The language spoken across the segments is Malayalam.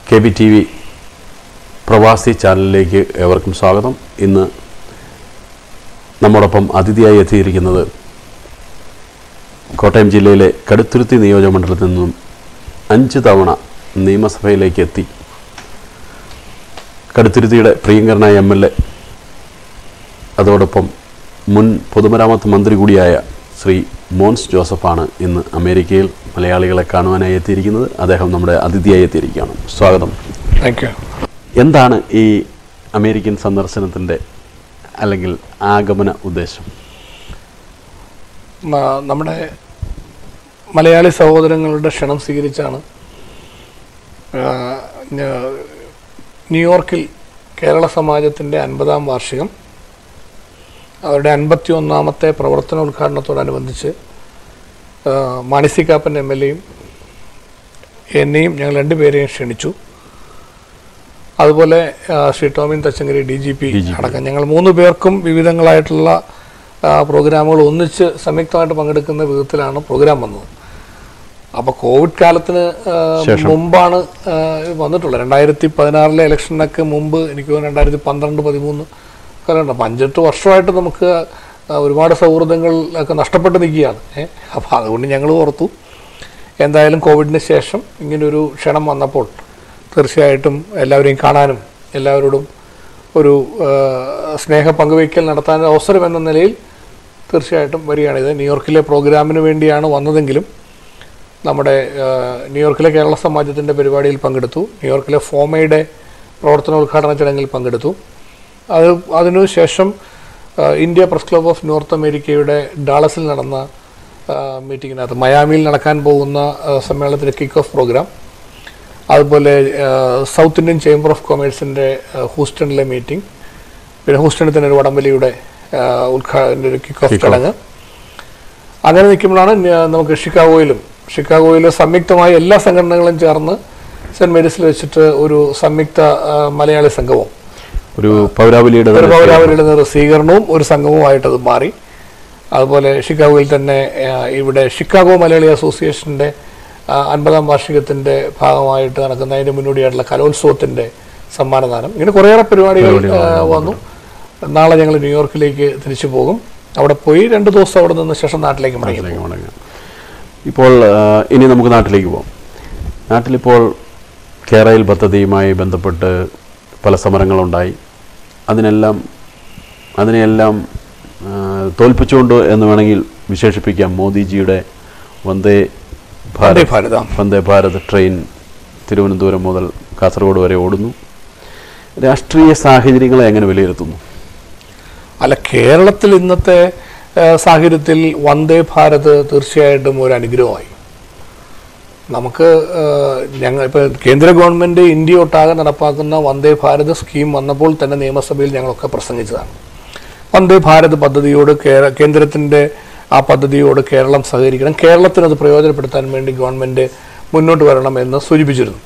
KVTV പ്രവാസി ചാനലിലേക്ക് ഏവർക്കും സ്വാഗതം. ഇന്ന് നമ്മോടൊപ്പം അതിഥിയായി എത്തിയിരിക്കുന്നത് കോട്ടയം ജില്ലയിലെ കടുത്തുരുത്തി നിയോജകമണ്ഡലത്തിൽ നിന്നും 5 തവണ നിയമസഭയിലേക്ക് എത്തി കടുത്തുരുത്തിയുടെ പ്രിയങ്കരനായ MLA, അതോടൊപ്പം മുൻ പൊതുമരാമത്ത് മന്ത്രി കൂടിയായ ശ്രീ മോൻസ് ജോസഫാണ് ഇന്ന് അമേരിക്കയിൽ മലയാളികളെ കാണുവാനായി എത്തിയിരിക്കുന്നത്. അദ്ദേഹം നമ്മുടെ അതിഥിയായി എത്തിയിരിക്കുകയാണ്. സ്വാഗതം. Thank you. എന്താണ് ഈ അമേരിക്കൻ സന്ദർശനത്തിൻ്റെ അല്ലെങ്കിൽ ആഗമന ഉദ്ദേശം? നമ്മുടെ മലയാളി സഹോദരങ്ങളുടെ ക്ഷണം സ്വീകരിച്ചാണ് ന്യൂയോർക്കിൽ കേരള സമാജത്തിൻ്റെ 50-ാം വാർഷികം, അവരുടെ 51ാമത്തെ പ്രവർത്തനോദ്ഘാടനത്തോടനുബന്ധിച്ച് മാണി സി കാപ്പൻ MLAയും എന്നെയും ഞങ്ങൾ 2 പേരെയും ക്ഷണിച്ചു. അതുപോലെ ശ്രീ ടോമിൻ തച്ചങ്കരി DGP അടക്കം ഞങ്ങൾ 3 പേർക്കും വിവിധങ്ങളായിട്ടുള്ള പ്രോഗ്രാമുകൾ ഒന്നിച്ച് സംയുക്തമായിട്ട് പങ്കെടുക്കുന്ന വിധത്തിലാണ് പ്രോഗ്രാം വന്നത്. അപ്പോൾ കോവിഡ് കാലത്തിന് മുമ്പാണ് വന്നിട്ടുള്ളത്. 2016 ഇലക്ഷനൊക്കെ മുമ്പ് എനിക്ക് 2012-13 കാലമുണ്ട്. അപ്പം 5-8 വർഷമായിട്ട് നമുക്ക് ഒരുപാട് സൗഹൃദങ്ങൾ ഒക്കെ നഷ്ടപ്പെട്ട് നിൽക്കുകയാണ്. അപ്പോൾ അതുകൊണ്ട് ഞങ്ങൾ ഓർത്തു എന്തായാലും കോവിഡിന് ശേഷം ഇങ്ങനൊരു ക്ഷണം വന്നപ്പോൾ തീർച്ചയായിട്ടും എല്ലാവരെയും കാണാനും എല്ലാവരോടും ഒരു സ്നേഹ പങ്കുവയ്ക്കൽ നടത്താൻ അവസരം എന്ന നിലയിൽ തീർച്ചയായിട്ടും വരികയാണിത്. ന്യൂയോർക്കിലെ പ്രോഗ്രാമിന് വേണ്ടിയാണ് വന്നതെങ്കിലും നമ്മുടെ ന്യൂയോർക്കിലെ കേരള സമാജത്തിൻ്റെ പരിപാടിയിൽ പങ്കെടുത്തു. ന്യൂയോർക്കിലെ ഫോമയുടെ പ്രവർത്തനോദ്ഘാടന ചടങ്ങിൽ പങ്കെടുത്തു. അതിനുശേഷം India press club of north അമേരിക്കയുടെ ഡാളസിൽ നടന്ന മീറ്റിങ്ങിനകത്ത് മയാമിയിൽ നടക്കാൻ പോകുന്ന സമ്മേളനത്തിൻ്റെ കിക്ക് ഓഫ് പ്രോഗ്രാം, അതുപോലെ സൗത്ത് ഇന്ത്യൻ ചേംബർ ഓഫ് കൊമേഴ്സിൻ്റെ ഹൂസ്റ്റണിലെ മീറ്റിംഗ്, പിന്നെ ഹൂസ്റ്റണിൽ തന്നെ ഒരു വടംവലിയുടെ ഒരു കിക്ക് ഓഫ് ചടങ്ങ്. അങ്ങനെ നിൽക്കുമ്പോഴാണ് നമുക്ക് ഷിക്കാഗോയിൽ സംയുക്തമായി എല്ലാ സംഘടനകളും ചേർന്ന് സെൻറ്റ് മേരീസിൽ വെച്ചിട്ട് ഒരു സംയുക്ത മലയാളി സംഗമം, ഒരു പൗരാവലിയുടെ സ്വീകരണവും ഒരു സംഗമവുമായിട്ടത് മാറി. അതുപോലെ ഷിക്കാഗോയിൽ തന്നെ ഇവിടെ ഷിക്കാഗോ മലയാളി അസോസിയേഷൻ്റെ 50-ാം വാർഷികത്തിൻ്റെ ഭാഗമായിട്ട് നടക്കുന്ന അതിൻ്റെ മുന്നോടിയായിട്ടുള്ള കലോത്സവത്തിൻ്റെ സമ്മാനദാനം, ഇങ്ങനെ കുറേയേറെ പരിപാടികൾ വന്നു. നാളെ ഞങ്ങൾ ന്യൂയോർക്കിലേക്ക് തിരിച്ചു പോകും. അവിടെ പോയി 2 ദിവസം അവിടെ നിന്ന് ശേഷം നാട്ടിലേക്ക് മടങ്ങി. ഇപ്പോൾ ഇനി നമുക്ക് നാട്ടിലേക്ക് പോകാം. നാട്ടിലിപ്പോൾ കേരയിൽ പദ്ധതിയുമായി ബന്ധപ്പെട്ട് പല സമരങ്ങളുണ്ടായി. അതിനെയെല്ലാം തോൽപ്പിച്ചുകൊണ്ട് എന്ന് വേണമെങ്കിൽ വിശേഷിപ്പിക്കാം. മോദിജിയുടെ വന്ദേ ഭാരത് ട്രെയിൻ തിരുവനന്തപുരം മുതൽ കാസർഗോഡ് വരെ ഓടുന്നു. രാഷ്ട്രീയ സാഹചര്യങ്ങളെ എങ്ങനെ വിലയിരുത്തുന്നു? അല്ല, കേരളത്തിൽ ഇന്നത്തെ സാഹചര്യത്തിൽ വന്ദേ ഭാരത് തീർച്ചയായിട്ടും ഒരു അനുഗ്രഹമായി. നമുക്ക് ഇപ്പോൾ കേന്ദ്ര ഗവൺമെൻറ് ഇന്ത്യ ഒട്ടാകെ നടപ്പാക്കുന്ന വന്ദേ ഭാരത് സ്കീം വന്നപ്പോൾ തന്നെ നിയമസഭയിൽ ഞങ്ങളൊക്കെ പ്രസംഗിച്ചതാണ്. വന്ദേ ഭാരത് പദ്ധതിയോട് കേന്ദ്രത്തിൻ്റെ ആ പദ്ധതിയോട് കേരളം സഹകരിക്കണം, കേരളത്തിനത് പ്രയോജനപ്പെടുത്താൻ വേണ്ടി ഗവൺമെൻറ് മുന്നോട്ട് വരണമെന്ന് സൂചിപ്പിച്ചിരുന്നു.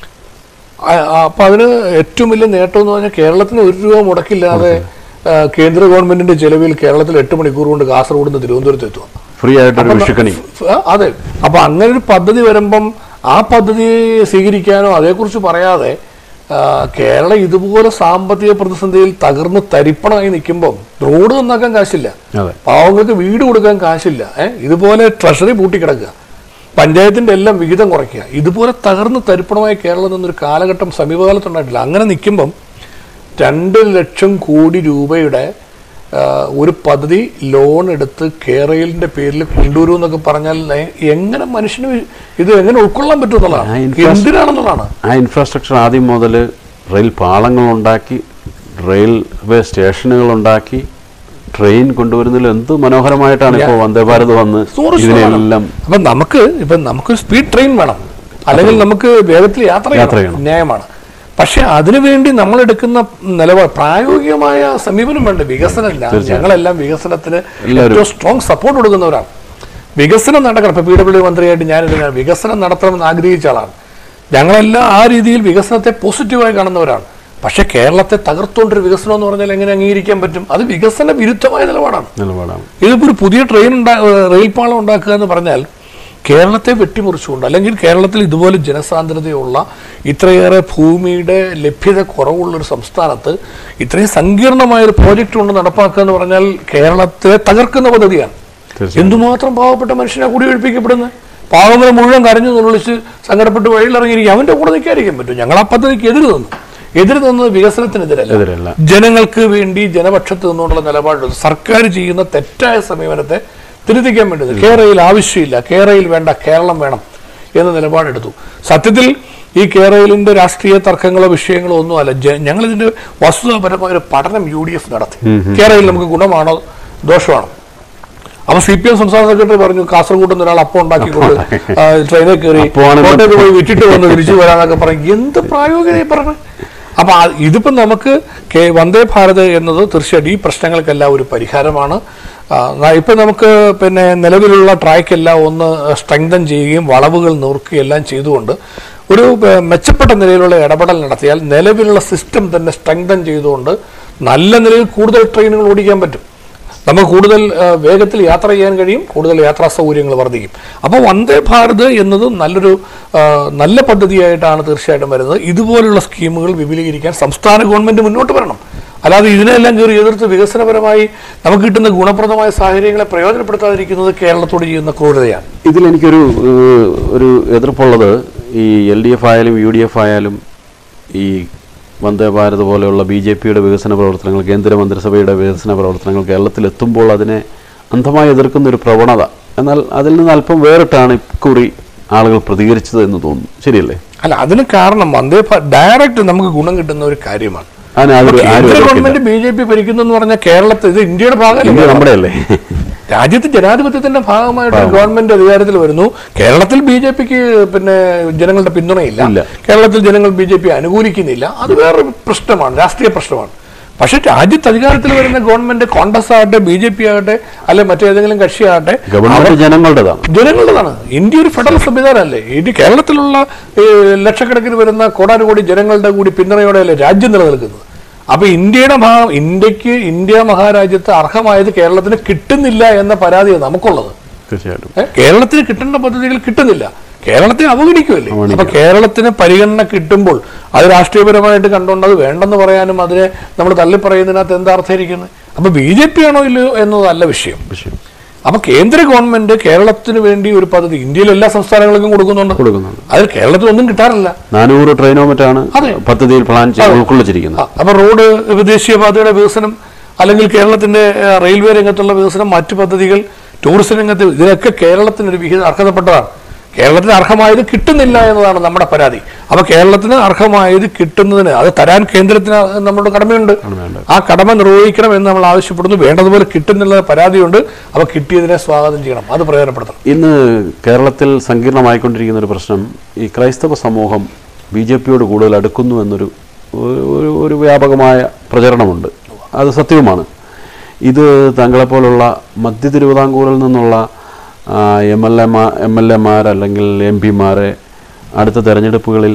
അപ്പോൾ അതിന് ഏറ്റവും വലിയ നേട്ടം എന്ന് പറഞ്ഞാൽ കേരളത്തിന് 1 രൂപ മുടക്കില്ലാതെ കേന്ദ്ര ഗവൺമെൻറ്റിൻ്റെ ചെലവിൽ കേരളത്തിൽ 8 മണിക്കൂർ കൊണ്ട് കാസർഗോഡ് നിന്ന് തിരുവനന്തപുരത്ത് എത്തുക. ഫ്രീ ആയിട്ട്. അതെ. അപ്പോൾ അങ്ങനെ ഒരു പദ്ധതി വരുമ്പം ആ പദ്ധതി സ്വീകരിക്കാനോ അതേക്കുറിച്ച് പറയാതെ കേരളം ഇതുപോലെ സാമ്പത്തിക പ്രതിസന്ധിയിൽ തകർന്ന് തരിപ്പണമായി നിൽക്കുമ്പം റോഡ് നന്നാക്കാൻ കാശില്ല, പാവങ്ങൾക്ക് വീട് കൊടുക്കാൻ കാശില്ല, ഇതുപോലെ ട്രഷറി പൂട്ടിക്കിടക്കുക, പഞ്ചായത്തിൻ്റെ എല്ലാം വിഹിതം കുറയ്ക്കുക, ഇതുപോലെ തകർന്ന് തരിപ്പണമായി കേരളം നിന്നൊരു കാലഘട്ടം സമീപകാലത്തുണ്ടായിട്ടില്ല. അങ്ങനെ നിൽക്കുമ്പം 2 ലക്ഷം കോടി രൂപയുടെ ഒരു പദ്ധതി ലോൺ എടുത്ത് കേരളിൻ്റെ പേരിൽ കൊണ്ടുവരും എന്നൊക്കെ പറഞ്ഞാൽ എങ്ങനെ മനുഷ്യന് ഇത് എങ്ങനെ ഉൾക്കൊള്ളാൻ പറ്റും എന്നുള്ളതാണ്, എന്തിനാണെന്നുള്ളതാണ്. ആ ഇൻഫ്രാസ്ട്രക്ചർ ആദ്യം മുതൽ റെയിൽ പാളങ്ങളുണ്ടാക്കി, റെയിൽവേ സ്റ്റേഷനുകളുണ്ടാക്കി, ട്രെയിൻ കൊണ്ടുവരുന്നതിൽ എന്ത് മനോഹരമായിട്ടാണ് ഇപ്പോൾ വന്ദേ ഭാരത് വന്ന് ഇതിനെല്ലാം. അപ്പം നമുക്ക് സ്പീഡ് ട്രെയിൻ വേണം, അല്ലെങ്കിൽ നമുക്ക് വേഗത്തിൽ യാത്ര ചെയ്യണം, ന്യായമാണ്. പക്ഷെ അതിനുവേണ്ടി നമ്മളെടുക്കുന്ന നിലപാട് പ്രായോഗികമായ സമീപനം വേണ്ട. വികസനമില്ല. ഞങ്ങളെല്ലാം വികസനത്തിന് ഏറ്റവും സ്ട്രോങ് സപ്പോർട്ട് കൊടുക്കുന്നവരാണ്. വികസനം നടക്കണം. ഇപ്പോൾ PWD മന്ത്രിയായിട്ട് ഞാനിതിനാണ് വികസനം നടത്തണമെന്ന് ആഗ്രഹിച്ച ആളാണ്. ഞങ്ങളെല്ലാം ആ രീതിയിൽ വികസനത്തെ പോസിറ്റീവായി കാണുന്നവരാണ്. പക്ഷെ കേരളത്തെ തകർത്തുകൊണ്ടൊരു വികസനം എന്ന് പറഞ്ഞാൽ എങ്ങനെ അംഗീകരിക്കാൻ പറ്റും? അത് വികസന വിരുദ്ധമായ നിലപാടാണ്. ഇതിപ്പോൾ ഒരു പുതിയ റെയിൽ പാളം ഉണ്ടാക്കുക എന്ന് പറഞ്ഞാൽ കേരളത്തെ വെട്ടിമുറിച്ചുകൊണ്ട്, അല്ലെങ്കിൽ കേരളത്തിൽ ഇതുപോലെ ജനസാന്ദ്രതയുള്ള ഇത്രയേറെ ഭൂമിയുടെ ലഭ്യത കുറവുള്ളൊരു സംസ്ഥാനത്ത് ഇത്രയും സങ്കീർണമായൊരു പ്രോജക്റ്റ് കൊണ്ട് നടപ്പാക്കുക എന്ന് പറഞ്ഞാൽ കേരളത്തെ തകർക്കുന്ന പദ്ധതിയാണ്. എന്തുമാത്രം പാവപ്പെട്ട മനുഷ്യനെ കൂടി ഒഴിപ്പിക്കപ്പെടുന്നത്. പാവങ്ങളെ മുഴുവൻ കരഞ്ഞു വിളിച്ച് സങ്കടപ്പെട്ട് വഴിയിലിറങ്ങിയിരിക്കും. അവന്റെ കൂടെ നിൽക്കാതിരിക്കാൻ പറ്റും. ഞങ്ങൾ ആ പദ്ധതിക്ക് എതിര് നിന്നത് വികസനത്തിനെതിരല്ല, ജനങ്ങൾക്ക് വേണ്ടി ജനപക്ഷത്ത് നിന്നുകൊണ്ടുള്ള നിലപാടെടുത്തു. സർക്കാർ ചെയ്യുന്ന തെറ്റായ സമീപനത്തെ തിരുത്തിക്കാൻ വേണ്ടത് കേരളയിൽ ആവശ്യമില്ല, കേരളയിൽ വേണ്ട, കേരളം വേണം എന്ന നിലപാടെടുത്തു. സത്യത്തിൽ ഈ കേരളയിലിന്റെ രാഷ്ട്രീയ തർക്കങ്ങളോ വിഷയങ്ങളോ ഒന്നുമല്ല. ഞങ്ങളിതിന്റെ വസ്തുതാപരമായ ഒരു പഠനം UDF നടത്തി. കേരളയിൽ നമുക്ക് ഗുണമാണോ ദോഷമാണോ? അപ്പൊ CPM സംസ്ഥാന സെക്രട്ടറി പറഞ്ഞു, കാസർഗോഡ് നിന്ന് ഒരാൾ അപ്പം ഉണ്ടാക്കിക്കൊണ്ട് ട്രെയിനിൽ കയറി കോട്ടയത്ത് പോയി വിറ്റിട്ട് വന്ന് തിരിച്ചു വരാന്നൊക്കെ പറഞ്ഞു. എന്ത് പ്രായോഗികതയായി പറഞ്ഞു. അപ്പൊ ഇതിപ്പോ നമുക്ക് വന്ദേ ഭാരത് എന്നത് തീർച്ചയായിട്ടും ഈ പ്രശ്നങ്ങൾക്കെല്ലാം ഒരു പരിഹാരമാണ്. ഇപ്പൊ നമുക്ക് പിന്നെ നിലവിലുള്ള ട്രാക്കെല്ലാം ഒന്ന് സ്ട്രെങ്തൻ ചെയ്യുകയും വളവുകൾ നോക്കുകയും എല്ലാം ചെയ്തുകൊണ്ട് ഒരു മെച്ചപ്പെട്ട നിലയിലുള്ള ഇടപെടൽ നടത്തിയാൽ നിലവിലുള്ള സിസ്റ്റം തന്നെ സ്ട്രെങ്തൻ ചെയ്തുകൊണ്ട് നല്ല നിലയിൽ കൂടുതൽ ട്രെയിനുകൾ ഓടിക്കാൻ പറ്റും. നമുക്ക് കൂടുതൽ വേഗത്തിൽ യാത്ര ചെയ്യാൻ കഴിയും, കൂടുതൽ യാത്രാ സൗകര്യങ്ങൾ വർദ്ധിക്കും. അപ്പോൾ വന്ദേ ഭാരത് എന്നത് നല്ല പദ്ധതിയായിട്ടാണ് തീർച്ചയായിട്ടും വരുന്നത്. ഇതുപോലുള്ള സ്കീമുകൾ വിപുലീകരിക്കാൻ സംസ്ഥാന ഗവൺമെന്റ് മുന്നോട്ട് വരണം. അല്ലാതെ ഇതിനെല്ലാം കയറി എതിർത്ത് വികസനപരമായി നമുക്ക് കിട്ടുന്ന ഗുണപ്രദമായ സാഹചര്യങ്ങളെ പ്രയോജനപ്പെടുത്താതിരിക്കുന്നത് കേരളത്തോട് ചെയ്യുന്ന ക്രൂരതയാണ്. ഇതിലെനിക്കൊരു എതിർപ്പുള്ളത്, ഈ LDF ആയാലും UDF ആയാലും ഈ വന്ദേ ഭാരത് പോലെയുള്ള BJPയുടെ വികസന പ്രവർത്തനങ്ങൾ, കേന്ദ്രമന്ത്രിസഭയുടെ വികസന പ്രവർത്തനങ്ങൾ കേരളത്തിൽ എത്തുമ്പോൾ അതിനെ അന്ധമായി എതിർക്കുന്ന ഒരു പ്രവണത. എന്നാൽ അതിൽ നിന്ന് അല്പം വേറിട്ടാണ് ഇക്കുറി ആളുകൾ പ്രതികരിച്ചത് എന്ന് തോന്നുന്നു. ശരിയല്ലേ? അല്ല, അതിന് കാരണം വന്ദേ ഭാരത് ഡയറക്റ്റ് നമുക്ക് ഗുണം കിട്ടുന്ന ഒരു കാര്യമാണ്. ഗവൺമെന്റ് BJP ഭരിക്കുന്നു എന്ന് പറഞ്ഞാൽ കേരളത്തിൽ ഇത് ഇന്ത്യയുടെ ഭാഗമല്ല, നമ്മുടെ അല്ലേ? രാജ്യത്ത് ജനാധിപത്യത്തിന്റെ ഭാഗമായിട്ട് ഗവൺമെന്റ് അധികാരത്തിൽ വരുന്നു. കേരളത്തിൽ BJPക്ക് പിന്നെ ജനങ്ങളുടെ പിന്തുണയില്ല, കേരളത്തിൽ ജനങ്ങൾ BJP അനുകൂലിക്കുന്നില്ല. അത് വേറൊരു പ്രശ്നമാണ്, രാഷ്ട്രീയ പ്രശ്നമാണ്. പക്ഷെ രാജ്യത്ത് അധികാരത്തിൽ വരുന്ന ഗവൺമെന്റ് കോൺഗ്രസ് ആകട്ടെ, BJP ആകട്ടെ, അല്ലെ മറ്റേതെങ്കിലും കക്ഷിയാകട്ടെ, ജനങ്ങളുടേതാണ്. ഇന്ത്യ ഒരു ഫെഡറൽ സംവിധാനമല്ലേ? ഇത് കേരളത്തിലുള്ള ലക്ഷക്കണക്കിന് വരുന്ന കോടാനുകോടി ജനങ്ങളുടെ കൂടി പിന്തുണയോടെയല്ലേ രാജ്യം നിലനിൽക്കുന്നത്. അപ്പൊ ഇന്ത്യ മഹാരാജ്യത്ത് അർഹമായത് കേരളത്തിന് കിട്ടുന്നില്ല എന്ന പരാതിയാണ് നമുക്കുള്ളത്. കേരളത്തിന് കിട്ടേണ്ട പദ്ധതികൾ കിട്ടുന്നില്ല, കേരളത്തെ അവഗണിക്കുമല്ലേ? അപ്പൊ കേരളത്തിന് പരിഗണന കിട്ടുമ്പോൾ അത് രാഷ്ട്രീയപരമായിട്ട് കണ്ടുകൊണ്ട് അത് വേണ്ടെന്ന് പറയാനും അതിനെ നമ്മൾ തള്ളിപ്പറയുന്നതിനകത്ത് എന്താ അർത്ഥമായിരിക്കുന്നത്? അപ്പൊ BJP ആണോ ഇല്ലയോ എന്നതല്ല വിഷയം. അപ്പൊ കേന്ദ്ര ഗവൺമെന്റ് കേരളത്തിന് വേണ്ടി ഒരു പദ്ധതി ഇന്ത്യയിലെ എല്ലാ സംസ്ഥാനങ്ങൾക്കും കൊടുക്കുന്നുണ്ട്. അതിൽ കേരളത്തിൽ ഒന്നും കിട്ടാറില്ല. 400 ട്രെയിനോ മറ്റാണ് പദ്ധതിയിൽ പ്ലാൻ ഉൾക്കൊള്ളിച്ചിരിക്കുന്നത്. അപ്പൊ റോഡ്, ദേശീയപാതയുടെ വികസനം, അല്ലെങ്കിൽ കേരളത്തിന്റെ റെയിൽവേ രംഗത്തുള്ള വികസനം, മറ്റു പദ്ധതികൾ, ടൂറിസം രംഗത്ത്, ഇതിനൊക്കെ കേരളത്തിനൊരു വിഹിതം അർഹതപ്പെട്ടതാണ്. കേരളത്തിന് അർഹമായത് കിട്ടുന്നില്ല എന്നതാണ് നമ്മുടെ പരാതി. അപ്പൊ കേരളത്തിന് അർഹമായത് കിട്ടുന്നതിന് അത് തരാൻ കേന്ദ്രത്തിന് നമ്മുടെ കടമയുണ്ട്. ആ കടമ നിർവഹിക്കണം എന്ന് നമ്മൾ ആവശ്യപ്പെടുന്നു. വേണ്ടതുപോലെ കിട്ടുന്നുള്ള പരാതിയുണ്ട്. അപ്പൊ കിട്ടിയതിനെ സ്വാഗതം ചെയ്യണം, അത് പ്രയോജനപ്പെടുത്തണം. ഇന്ന് കേരളത്തിൽ സങ്കീർണമായിക്കൊണ്ടിരിക്കുന്ന ഒരു പ്രശ്നം, ഈ ക്രൈസ്തവ സമൂഹം BJPയോട് കൂടുതൽ അടുക്കുന്നു എന്നൊരു ഒരു വ്യാപകമായ പ്രചരണമുണ്ട്. അത് സത്യവുമാണ്. ഇത് താങ്കളെപ്പോലുള്ള മധ്യ തിരുവിതാംകൂറിൽ നിന്നുള്ള MLA അല്ലെങ്കിൽ MP-മാരെ അടുത്ത തെരഞ്ഞെടുപ്പുകളിൽ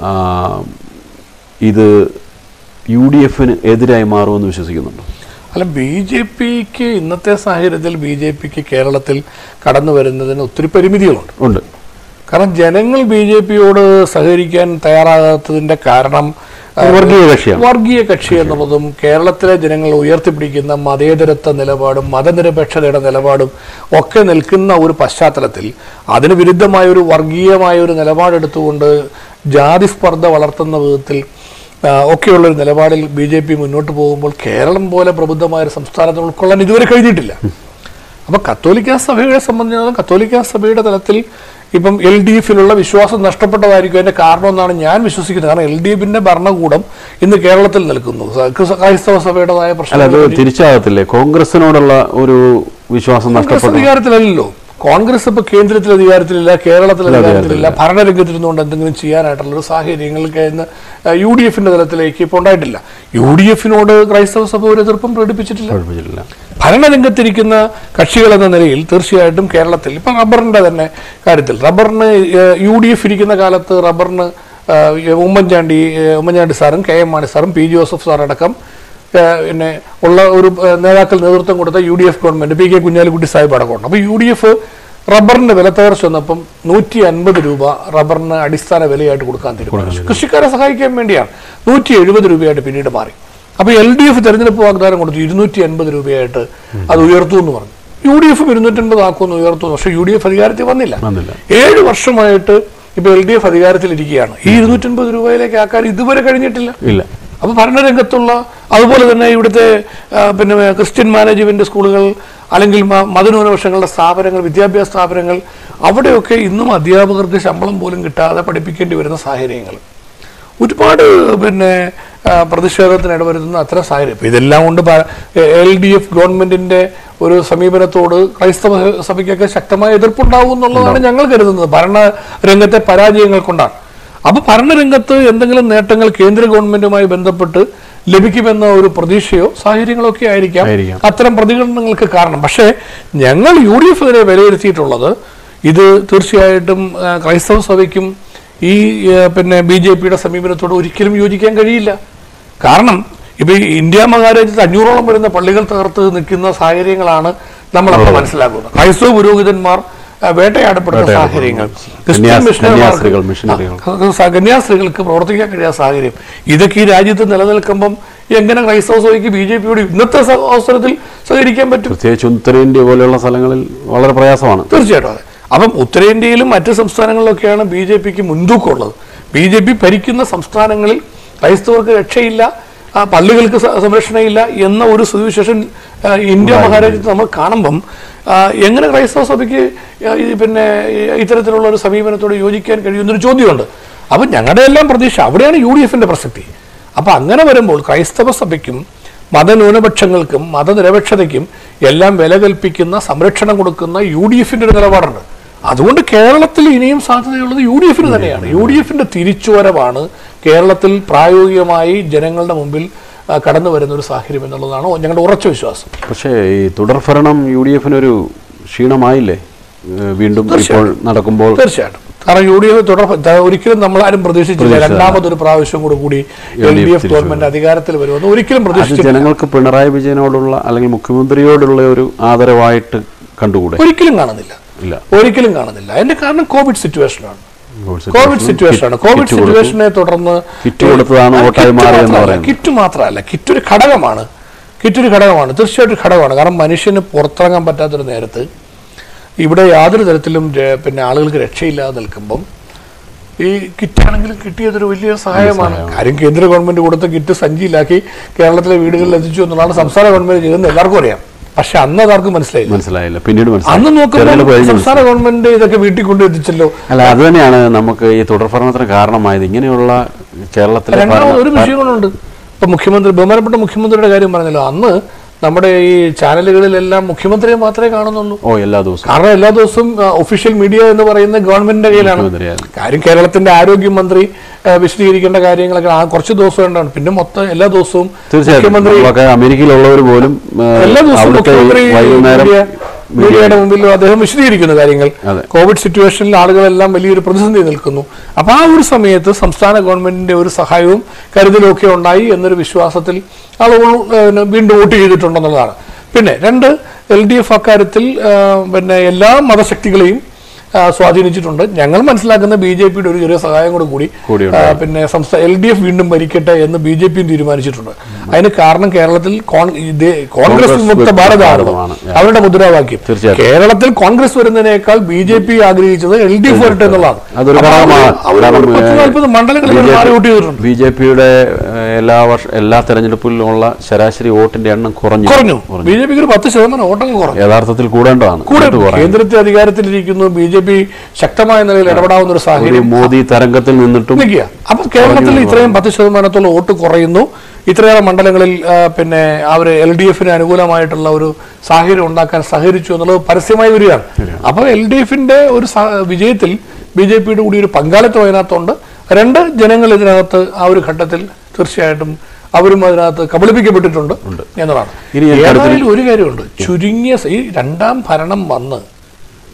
ഇത് UDFന് എതിരായി മാറുമെന്ന് വിശ്വസിക്കുന്നുണ്ടോ? അല്ല, BJPക്ക് ഇന്നത്തെ സാഹചര്യത്തിൽ BJPക്ക് കേരളത്തിൽ കടന്നു വരുന്നതിന് ഒത്തിരി പരിമിതികളുണ്ട്. കാരണം ജനങ്ങൾ BJPയോട് സഹകരിക്കാൻ തയ്യാറാകാത്തതിന്റെ കാരണം വർഗീയ കക്ഷി എന്നുള്ളതും കേരളത്തിലെ ജനങ്ങൾ ഉയർത്തിപ്പിടിക്കുന്ന മതേതരത്വ നിലപാടും മതനിരപേക്ഷതയുടെ നിലപാടും ഒക്കെ നിൽക്കുന്ന ഒരു പശ്ചാത്തലത്തിൽ അതിന് വിരുദ്ധമായ ഒരു വർഗീയമായ ഒരു നിലപാടെടുത്തുകൊണ്ട് ജാതി സ്പർദ്ധ വളർത്തുന്ന വിധത്തിൽ ഒക്കെയുള്ളൊരു നിലപാടിൽ BJP മുന്നോട്ട് പോകുമ്പോൾ കേരളം പോലെ പ്രബുദ്ധമായൊരു സംസ്ഥാനത്ത് ഉൾക്കൊള്ളാൻ ഇതുവരെ കഴിഞ്ഞിട്ടില്ല. അപ്പോൾ കത്തോലിക്ക സഭയെ സംബന്ധിച്ചിടത്തോളം കത്തോലിക്ക സഭയുടെ തലത്തിൽ ഇപ്പം LDFിലുള്ള വിശ്വാസം നഷ്ടപ്പെട്ടതായിരിക്കും അതിന്റെ കാരണം എന്നാണ് ഞാൻ വിശ്വസിക്കുന്നത്. കാരണം LDFിന്റെ ഭരണകൂടം ഇന്ന് കേരളത്തിൽ നിൽക്കുന്നു. ക്രൈസ്തവ സഭയുടേതായ പ്രശ്നം തിരിച്ചാകത്തില്ലേ? കോൺഗ്രസിനോടുള്ള ഒരു വിശ്വാസം അധികാരത്തിലല്ലോ. കോൺഗ്രസ് ഇപ്പൊ കേന്ദ്രത്തിൽ അധികാരത്തിലില്ല, കേരളത്തിൽ അധികാരത്തിലില്ല. ഭരണരംഗത്തിരുന്നുകൊണ്ട് എന്തെങ്കിലും ചെയ്യാനായിട്ടുള്ളൊരു സാഹചര്യങ്ങൾക്ക് ഇന്ന് UDFിന്റെ തലത്തിലേക്ക് ഇപ്പോൾ ഉണ്ടായിട്ടില്ല. UDFിനോട് ക്രൈസ്തവ സഭ ഒരു എതിർപ്പും പ്രകടിപ്പിച്ചിട്ടില്ല. ഭരണരംഗത്തിരിക്കുന്ന കക്ഷികൾ എന്ന നിലയിൽ തീർച്ചയായിട്ടും കേരളത്തിൽ ഇപ്പം റബ്ബറിന്റെ തന്നെ കാര്യത്തിൽ റബ്ബറിന് UDF ഇരിക്കുന്ന കാലത്ത് റബ്ബറിന് ഉമ്മൻചാണ്ടി സാറും KM മാണി സാറും P ജോസഫ് സാർ അടക്കം പിന്നെ ഉള്ള ഒരു നേതാക്കൾ നേതൃത്വം കൊടുത്ത UDF government PK Kunhalikutty Sahib അടക്കമുണ്ട്. അപ്പോൾ UDF റബ്ബറിന്റെ വില തകർച്ച വന്നപ്പം 150 രൂപ റബ്ബറിന് അടിസ്ഥാന വിലയായിട്ട് കൊടുക്കാൻ തീരുമാനിച്ചു. കൃഷിക്കാരെ സഹായിക്കാൻ വേണ്ടിയാണ്. 170 രൂപയായിട്ട് പിന്നീട് മാറി. അപ്പോൾ LDF തെരഞ്ഞെടുപ്പ് വാഗ്ദാനം കൊടുത്തു 250 രൂപയായിട്ട് അത് ഉയർത്തു എന്ന് പറഞ്ഞു. UDF 250 ആക്കുമെന്ന് ഉയർത്തു. പക്ഷേ UDF അധികാരത്തിൽ വന്നില്ല. 7 വർഷമായിട്ട് ഇപ്പോൾ LDF അധികാരത്തിലിരിക്കുകയാണ്. ഈ 250 രൂപയിലേക്ക് ആക്കാൻ ഇതുവരെ കഴിഞ്ഞിട്ടില്ല. അപ്പോൾ ഭരണരംഗത്തുള്ള അതുപോലെ തന്നെ ഇവിടുത്തെ പിന്നെ ക്രിസ്ത്യൻ മാനേജ്മെന്റ് സ്കൂളുകൾ അല്ലെങ്കിൽ മതന്യൂനപക്ഷങ്ങളുടെ സ്ഥാപനങ്ങൾ, വിദ്യാഭ്യാസ സ്ഥാപനങ്ങൾ, അവിടെയൊക്കെ ഇന്നും അധ്യാപകർക്ക് ശമ്പളം പോലും കിട്ടാതെ പഠിപ്പിക്കേണ്ടി വരുന്ന സാഹചര്യങ്ങൾ, ഒരുപാട് പിന്നെ പ്രതിഷേധത്തിന് ഇടവരുത്തുന്ന അത്തരം സാഹചര്യം. ഇപ്പം ഇതെല്ലാം കൊണ്ട് LDF ഗവൺമെന്റിന്റെ ഒരു സമീപനത്തോട് ക്രൈസ്തവ സഭയ്ക്കൊക്കെ ശക്തമായ എതിർപ്പുണ്ടാവും എന്നുള്ളതാണ് ഞങ്ങൾ കരുതുന്നത്. ഭരണരംഗത്തെ പരാജയങ്ങൾ കൊണ്ടാണ്. അപ്പോൾ ഭരണരംഗത്ത് എന്തെങ്കിലും നേട്ടങ്ങൾ കേന്ദ്ര ഗവൺമെന്റുമായി ബന്ധപ്പെട്ട് ലഭിക്കുമെന്ന ഒരു പ്രതീക്ഷയോ സാഹചര്യങ്ങളോ ഒക്കെ ആയിരിക്കാം അത്തരം പ്രതികരണങ്ങൾക്ക് കാരണം. പക്ഷേ ഞങ്ങൾ UDF വിലയിരുത്തിയിട്ടുള്ളത് ഇത് തീർച്ചയായിട്ടും ക്രൈസ്തവ സഭയ്ക്കും ഈ പിന്നെ BJPയുടെ സമീപനത്തോട് ഒരിക്കലും യോജിക്കാൻ കഴിയില്ല. കാരണം ഇപ്പൊ ഇന്ത്യ മഹാരാജ്യത്ത് 500ഓളം വരുന്ന പള്ളികൾ തകർത്ത് നിൽക്കുന്ന സാഹചര്യങ്ങളാണ് നമ്മളപ്പോൾ മനസ്സിലാക്കുന്നത്. ക്രൈസ്തവ പുരോഹിതന്മാർ വേട്ടയാടപ്പെടുന്ന സാഹചര്യങ്ങൾ, ക്രിസ്ത്യൻ കന്യാസ്ത്രീകൾക്ക് പ്രവർത്തിക്കാൻ കഴിയാത്ത സാഹചര്യം, ഇതൊക്കെ ഈ രാജ്യത്ത് നിലനിൽക്കുമ്പം എങ്ങനെ ക്രൈസ്തവ സഭയ്ക്ക് BJPയോട് ഇന്നത്തെ അവസരത്തിൽ സഹകരിക്കാൻ പറ്റും? പ്രത്യേകിച്ച് ഉത്തരേന്ത്യ പോലെയുള്ള സ്ഥലങ്ങളിൽ വളരെ പ്രയാസമാണ്. തീർച്ചയായിട്ടും അതെ. അപ്പം ഉത്തരേന്ത്യയിലും മറ്റ് സംസ്ഥാനങ്ങളിലൊക്കെയാണ് BJPക്ക് മുൻതൂക്കമുള്ളത്. BJP ഭരിക്കുന്ന സംസ്ഥാനങ്ങളിൽ ക്രൈസ്തവർക്ക് രക്ഷയില്ല, പള്ളികൾക്ക് സംരക്ഷണയില്ല എന്ന ഒരു സുവിശേഷം ഇന്ത്യ മഹാരാജ്യത്ത് നമ്മൾ കാണുമ്പം എങ്ങനെ ക്രൈസ്തവ സഭയ്ക്ക് പിന്നെ ഇത്തരത്തിലുള്ള ഒരു സമീപനത്തോട് യോജിക്കാൻ കഴിയുന്നൊരു ചോദ്യമുണ്ട്. അപ്പം ഞങ്ങളുടെ എല്ലാം പ്രതീക്ഷ അവിടെയാണ് UDFന്റെ പ്രസക്തി. അപ്പം അങ്ങനെ വരുമ്പോൾ ക്രൈസ്തവ സഭയ്ക്കും മതന്യൂനപക്ഷങ്ങൾക്കും മതനിരപേക്ഷതയ്ക്കും എല്ലാം വില കൽപ്പിക്കുന്ന, സംരക്ഷണം കൊടുക്കുന്ന UDFന്റെ ഒരു നിലപാടുണ്ട്. അതുകൊണ്ട് കേരളത്തിൽ ഇനിയും സാധ്യതയുള്ളത് UDFന് തന്നെയാണ്. UDFന്റെ തിരിച്ചുവരവാണ് കേരളത്തിൽ പ്രായോഗികമായി ജനങ്ങളുടെ മുമ്പിൽ കടന്നു വരുന്ന ഒരു സാഹചര്യം എന്നുള്ളതാണ് ഞങ്ങളുടെ ഉറച്ച വിശ്വാസം. പക്ഷേ ഈ തുടർഭരണം UDFനൊരു ക്ഷീണമായില്ലേ വീണ്ടും ഇപ്പോൾ നടക്കുമ്പോൾ? തീർച്ചയായിട്ടും. കാരണം UDF ഒരിക്കലും നമ്മളാരും പ്രതീക്ഷിച്ചില്ല രണ്ടാമതൊരു പ്രാവശ്യം കൂടി LDF ഗവൺമെന്റ് അധികാരത്തിൽ വരുമെന്ന് ഒരിക്കലും പ്രതീക്ഷിച്ചില്ല. ജനങ്ങൾക്ക് പിണറായി വിജയനോടുള്ള അല്ലെങ്കിൽ മുഖ്യമന്ത്രിയോടുള്ള ഒരു ആദരവായിട്ട് കണ്ടുകൂടെ? ഒരിക്കലും കാണുന്നില്ല, ഒരിക്കലും കാണുന്നില്ല. അതിന്റെ കാരണം കോവിഡ് സിറ്റുവേഷനാണ്. കോവിഡ് സിറ്റുവേഷനെ തുടർന്ന് കിറ്റ് മാത്രമല്ല, കിറ്റൊരു ഘടകമാണ്, തീർച്ചയായിട്ടും ഘടകമാണ്. കാരണം മനുഷ്യന് പുറത്തിറങ്ങാൻ പറ്റാത്തൊരു നേരത്ത് ഇവിടെ യാതൊരു തരത്തിലും പിന്നെ ആളുകൾക്ക് രക്ഷയില്ലാതെ നിൽക്കുമ്പം ഈ കിറ്റാണെങ്കിലും കിട്ടിയതൊരു വലിയ സഹായമാണ്. കാര്യം കേന്ദ്ര ഗവൺമെന്റ് കൊടുത്ത കിറ്റ് സഞ്ചിയിലാക്കി കേരളത്തിലെ വീടുകളിൽ എത്തിച്ചു എന്നുള്ളതാണ് സംസ്ഥാന ഗവൺമെന്റ് ചെയ്തെന്ന് എല്ലാവർക്കും അറിയാം. പക്ഷെ അന്ന് അതാർക്കും മനസ്സിലായില്ല. പിന്നീട് അന്ന് നോക്കുമ്പോൾ സംസ്ഥാന ഗവൺമെന്റ് ഇതൊക്കെ വീട്ടിൽ കൊണ്ട് എത്തിച്ചല്ലോ. അല്ല, അത് തന്നെയാണ് നമുക്ക് ഈ തുടർഭരണത്തിന് കാരണമായത്. ഇങ്ങനെയുള്ള കേരളത്തിലെ ഒരു വിഷയങ്ങളുണ്ട്. ഇപ്പൊ ബഹുമാനപ്പെട്ട മുഖ്യമന്ത്രിയുടെ കാര്യം പറഞ്ഞല്ലോ, അന്ന് നമ്മുടെ ഈ ചാനലുകളിലെല്ലാം മുഖ്യമന്ത്രിയെ മാത്രമേ കാണുന്നുള്ളൂ എല്ലാ ദിവസവും. കാരണം എല്ലാ ദിവസവും ഒഫീഷ്യൽ മീഡിയ എന്ന് പറയുന്ന ഗവൺമെന്റിന്റെ കയ്യിലാണ്. കാര്യം കേരളത്തിന്റെ ആരോഗ്യമന്ത്രി വിശദീകരിക്കേണ്ട കാര്യങ്ങളൊക്കെ കുറച്ച് ദിവസം ഉണ്ടാണ്. പിന്നെ മൊത്തം എല്ലാ ദിവസവും മുഖ്യമന്ത്രി, അമേരിക്കയിലുള്ളവർ പോലും എല്ലാ ദിവസവും മുഖ്യമന്ത്രി മീഡിയയുടെ മുമ്പിൽ അദ്ദേഹം വിശദീകരിക്കുന്ന കാര്യങ്ങൾ. കോവിഡ് സിറ്റുവേഷനിൽ ആളുകളെല്ലാം വലിയൊരു പ്രതിസന്ധി നിൽക്കുന്നു. അപ്പൊ ആ ഒരു സമയത്ത് സംസ്ഥാന ഗവൺമെന്റിന്റെ ഒരു സഹായവും കരുതലും ഒക്കെ ഉണ്ടായി എന്നൊരു വിശ്വാസത്തിൽ ആളുകൾ വീണ്ടും വോട്ട് ചെയ്തിട്ടുണ്ടെന്നുള്ളതാണ്. പിന്നെ രണ്ട്, LDF അക്കാര്യത്തിൽ പിന്നെ എല്ലാ മതശക്തികളെയും സ്വാധീനിച്ചിട്ടുണ്ട്. ഞങ്ങൾ മനസ്സിലാക്കുന്ന BJPയുടെ ഒരു ചെറിയ സഹായം കൂടി പിന്നെ LDF വീണ്ടും ഭരിക്കട്ടെ എന്ന് BJPയും തീരുമാനിച്ചിട്ടുണ്ട്. അതിന് കാരണം കേരളത്തിൽ കോൺഗ്രസ് മുക്ത ഭാരതമാണ് അവരുടെ മുദ്രാവാക്യം. കേരളത്തിൽ കോൺഗ്രസ് വരുന്നതിനേക്കാൾ BJP ആഗ്രഹിച്ചത് LDF വരട്ടെ എന്നുള്ളതാണ്. 40 മണ്ഡലങ്ങളിൽ മാറി വോട്ട് ചെയ്തിട്ടുണ്ട്. BJPയുടെ എല്ലാ തെരഞ്ഞെടുപ്പിലുള്ള ശരാശരി വോട്ടിന്റെ എണ്ണം കുറഞ്ഞു. BJPക്ക് ഒരു 10% വോട്ടങ്ങൾ കുറഞ്ഞു. യഥാർത്ഥത്തിൽ കൂടേണ്ടതാണ്. കേന്ദ്രത്തിൽ അധികാരത്തിലിരിക്കുന്നു. BJP ശക്തമായ നിലയിൽ ഇടപെടാവുന്ന ഒരു സാഹചര്യം മോദി തരംഗത്തിൽ നിന്നിട്ടും. അപ്പൊ കേരളത്തിൽ ഇത്രയും 10% വോട്ട് കുറയുന്നു. ഇത്രയേറെ മണ്ഡലങ്ങളിൽ പിന്നെ അവർ LDFന് അനുകൂലമായിട്ടുള്ള ഒരു സാഹചര്യം ഉണ്ടാക്കാൻ സഹകരിച്ചു എന്നുള്ളത് പരസ്യമായി വരികയാണ്. അപ്പൊ LDFന്റെ ഒരു വിജയത്തിൽ BJPയുടെ കൂടി ഒരു പങ്കാളിത്തം അതിനകത്തുണ്ട്. രണ്ട്, ജനങ്ങൾ ഇതിനകത്ത് ആ ഒരു ഘട്ടത്തിൽ തീർച്ചയായിട്ടും അവരും അതിനകത്ത് കബളിപ്പിക്കപ്പെട്ടിട്ടുണ്ട് എന്നതാണ്. ഏതായാലും ഒരു കാര്യമുണ്ട്, ചുരുങ്ങിയ ഈ രണ്ടാം ഭരണം വന്ന്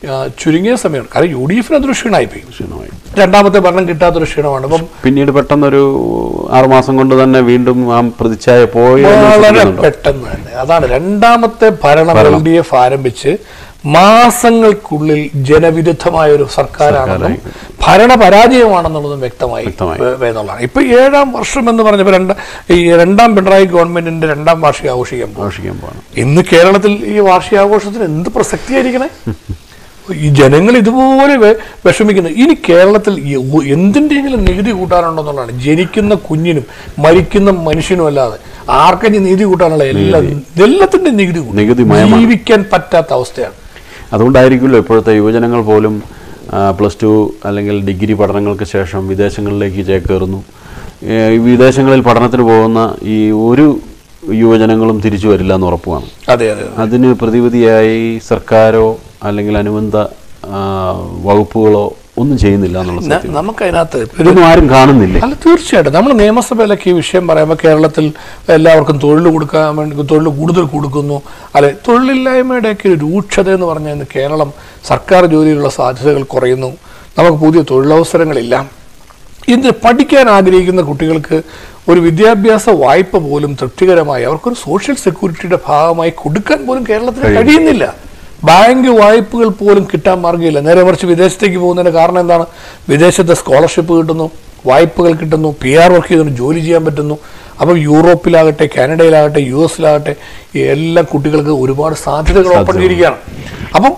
ചുരുങ്ങിയ സമയമാണ്. കാരണം UDF അതൊരു ക്ഷീണമായിപ്പോയി. രണ്ടാമത്തെ ഭരണം കിട്ടാത്തൊരു ക്ഷീണമാണ്. അപ്പം പിന്നീട് പെട്ടെന്നൊരു 6 മാസം കൊണ്ട് തന്നെ വീണ്ടും ആ പ്രതിച്ഛായ പോയി വളരെ പെട്ടെന്ന് തന്നെ. അതാണ് രണ്ടാമത്തെ ഭരണം LDF ആരംഭിച്ച് മാസങ്ങൾക്കുള്ളിൽ ജനവിരുദ്ധമായ ഒരു സർക്കാരാണെന്നും ഭരണപരാജയമാണെന്നുള്ളതും വ്യക്തമായി എന്നുള്ളതാണ്. ഇപ്പൊ 7ാം വർഷം എന്ന് പറഞ്ഞപ്പോൾ രണ്ടാം പിണറായി ഗവൺമെന്റിന്റെ 2ാം വാർഷികം ആഘോഷിക്കാൻ പോകണം. ഇന്ന് കേരളത്തിൽ ഈ വാർഷികാഘോഷത്തിന് എന്ത് പ്രസക്തിയായിരിക്കണേ? ഈ ജനങ്ങൾ ഇതുപോലെ വിഷമിക്കുന്നത്. ഇനി കേരളത്തിൽ എന്തിൻ്റെങ്കിലും നികുതി കൂട്ടാനുണ്ടെന്നുള്ളതാണ്. ജനിക്കുന്ന കുഞ്ഞിനും മരിക്കുന്ന മനുഷ്യനും അല്ലാതെ ആർക്കും നീതി കൂട്ടാനുള്ള എല്ലാത്തിൻ്റെയും നികുതി ജീവിക്കാൻ പറ്റാത്ത അവസ്ഥയാണ്. അതുകൊണ്ടായിരിക്കുമല്ലോ ഇപ്പോഴത്തെ യുവജനങ്ങൾ പോലും +2 അല്ലെങ്കിൽ ഡിഗ്രി പഠനങ്ങൾക്ക് ശേഷം വിദേശങ്ങളിലേക്ക് ചേക്കേറുന്നു. വിദേശങ്ങളിൽ പഠനത്തിന് പോകുന്ന ഈ ഒരു യുവജനങ്ങളും തിരിച്ചു വരില്ല എന്ന് ഉറപ്പുമാണ്. അതെ അതെ. അതിന് പ്രതിവിധിയായി സർക്കാരോ അല്ലെങ്കിൽ അനുബന്ധ വകുപ്പുകളോ ഒന്നും ചെയ്യുന്നില്ല എന്നുള്ളത് നമുക്കതിനകത്ത് ഇതൊന്നും ആരും കാണുന്നില്ല. അല്ല, തീർച്ചയായിട്ടും നമ്മൾ നിയമസഭയിലൊക്കെ ഈ വിഷയം പറയുമ്പോൾ കേരളത്തിൽ എല്ലാവർക്കും തൊഴിൽ കൊടുക്കാൻ വേണ്ടി തൊഴിൽ കൂടുതൽ കൊടുക്കുന്നു. അല്ലെ, തൊഴിലില്ലായ്മയുടെയൊക്കെ ഒരു രൂക്ഷത എന്ന് പറഞ്ഞാൽ കേരളം സർക്കാർ ജോലിയിലുള്ള സാധ്യതകൾ കുറയുന്നു, നമുക്ക് പുതിയ തൊഴിലവസരങ്ങളില്ല. ഇന്ന് പഠിക്കാൻ ആഗ്രഹിക്കുന്ന കുട്ടികൾക്ക് ഒരു വിദ്യാഭ്യാസ വായ്പ പോലും തൃപ്തികരമായി അവർക്കൊരു സോഷ്യൽ സെക്യൂരിറ്റിയുടെ ഭാഗമായി കൊടുക്കാൻ പോലും കേരളത്തിന് കഴിയുന്നില്ല. ബാങ്ക് വായ്പകൾ പോലും കിട്ടാൻ മാർഗ്ഗമില്ല. നേരെ മറിച്ച് വിദേശത്തേക്ക് പോകുന്നതിൻ്റെ കാരണം എന്താണ്? വിദേശത്തെ സ്കോളർഷിപ്പ് കിട്ടുന്നു, വായ്പകൾ കിട്ടുന്നു, PR വർക്ക് ചെയ്തുകൊണ്ട് ജോലി ചെയ്യാൻ പറ്റുന്നു. അപ്പം യൂറോപ്പിലാകട്ടെ, കാനഡയിലാകട്ടെ, US എല്ലാ കുട്ടികൾക്ക് ഒരുപാട് സാധ്യതകൾ ഓപ്പൺ ചെയ്തിരിക്കുകയാണ്. അപ്പം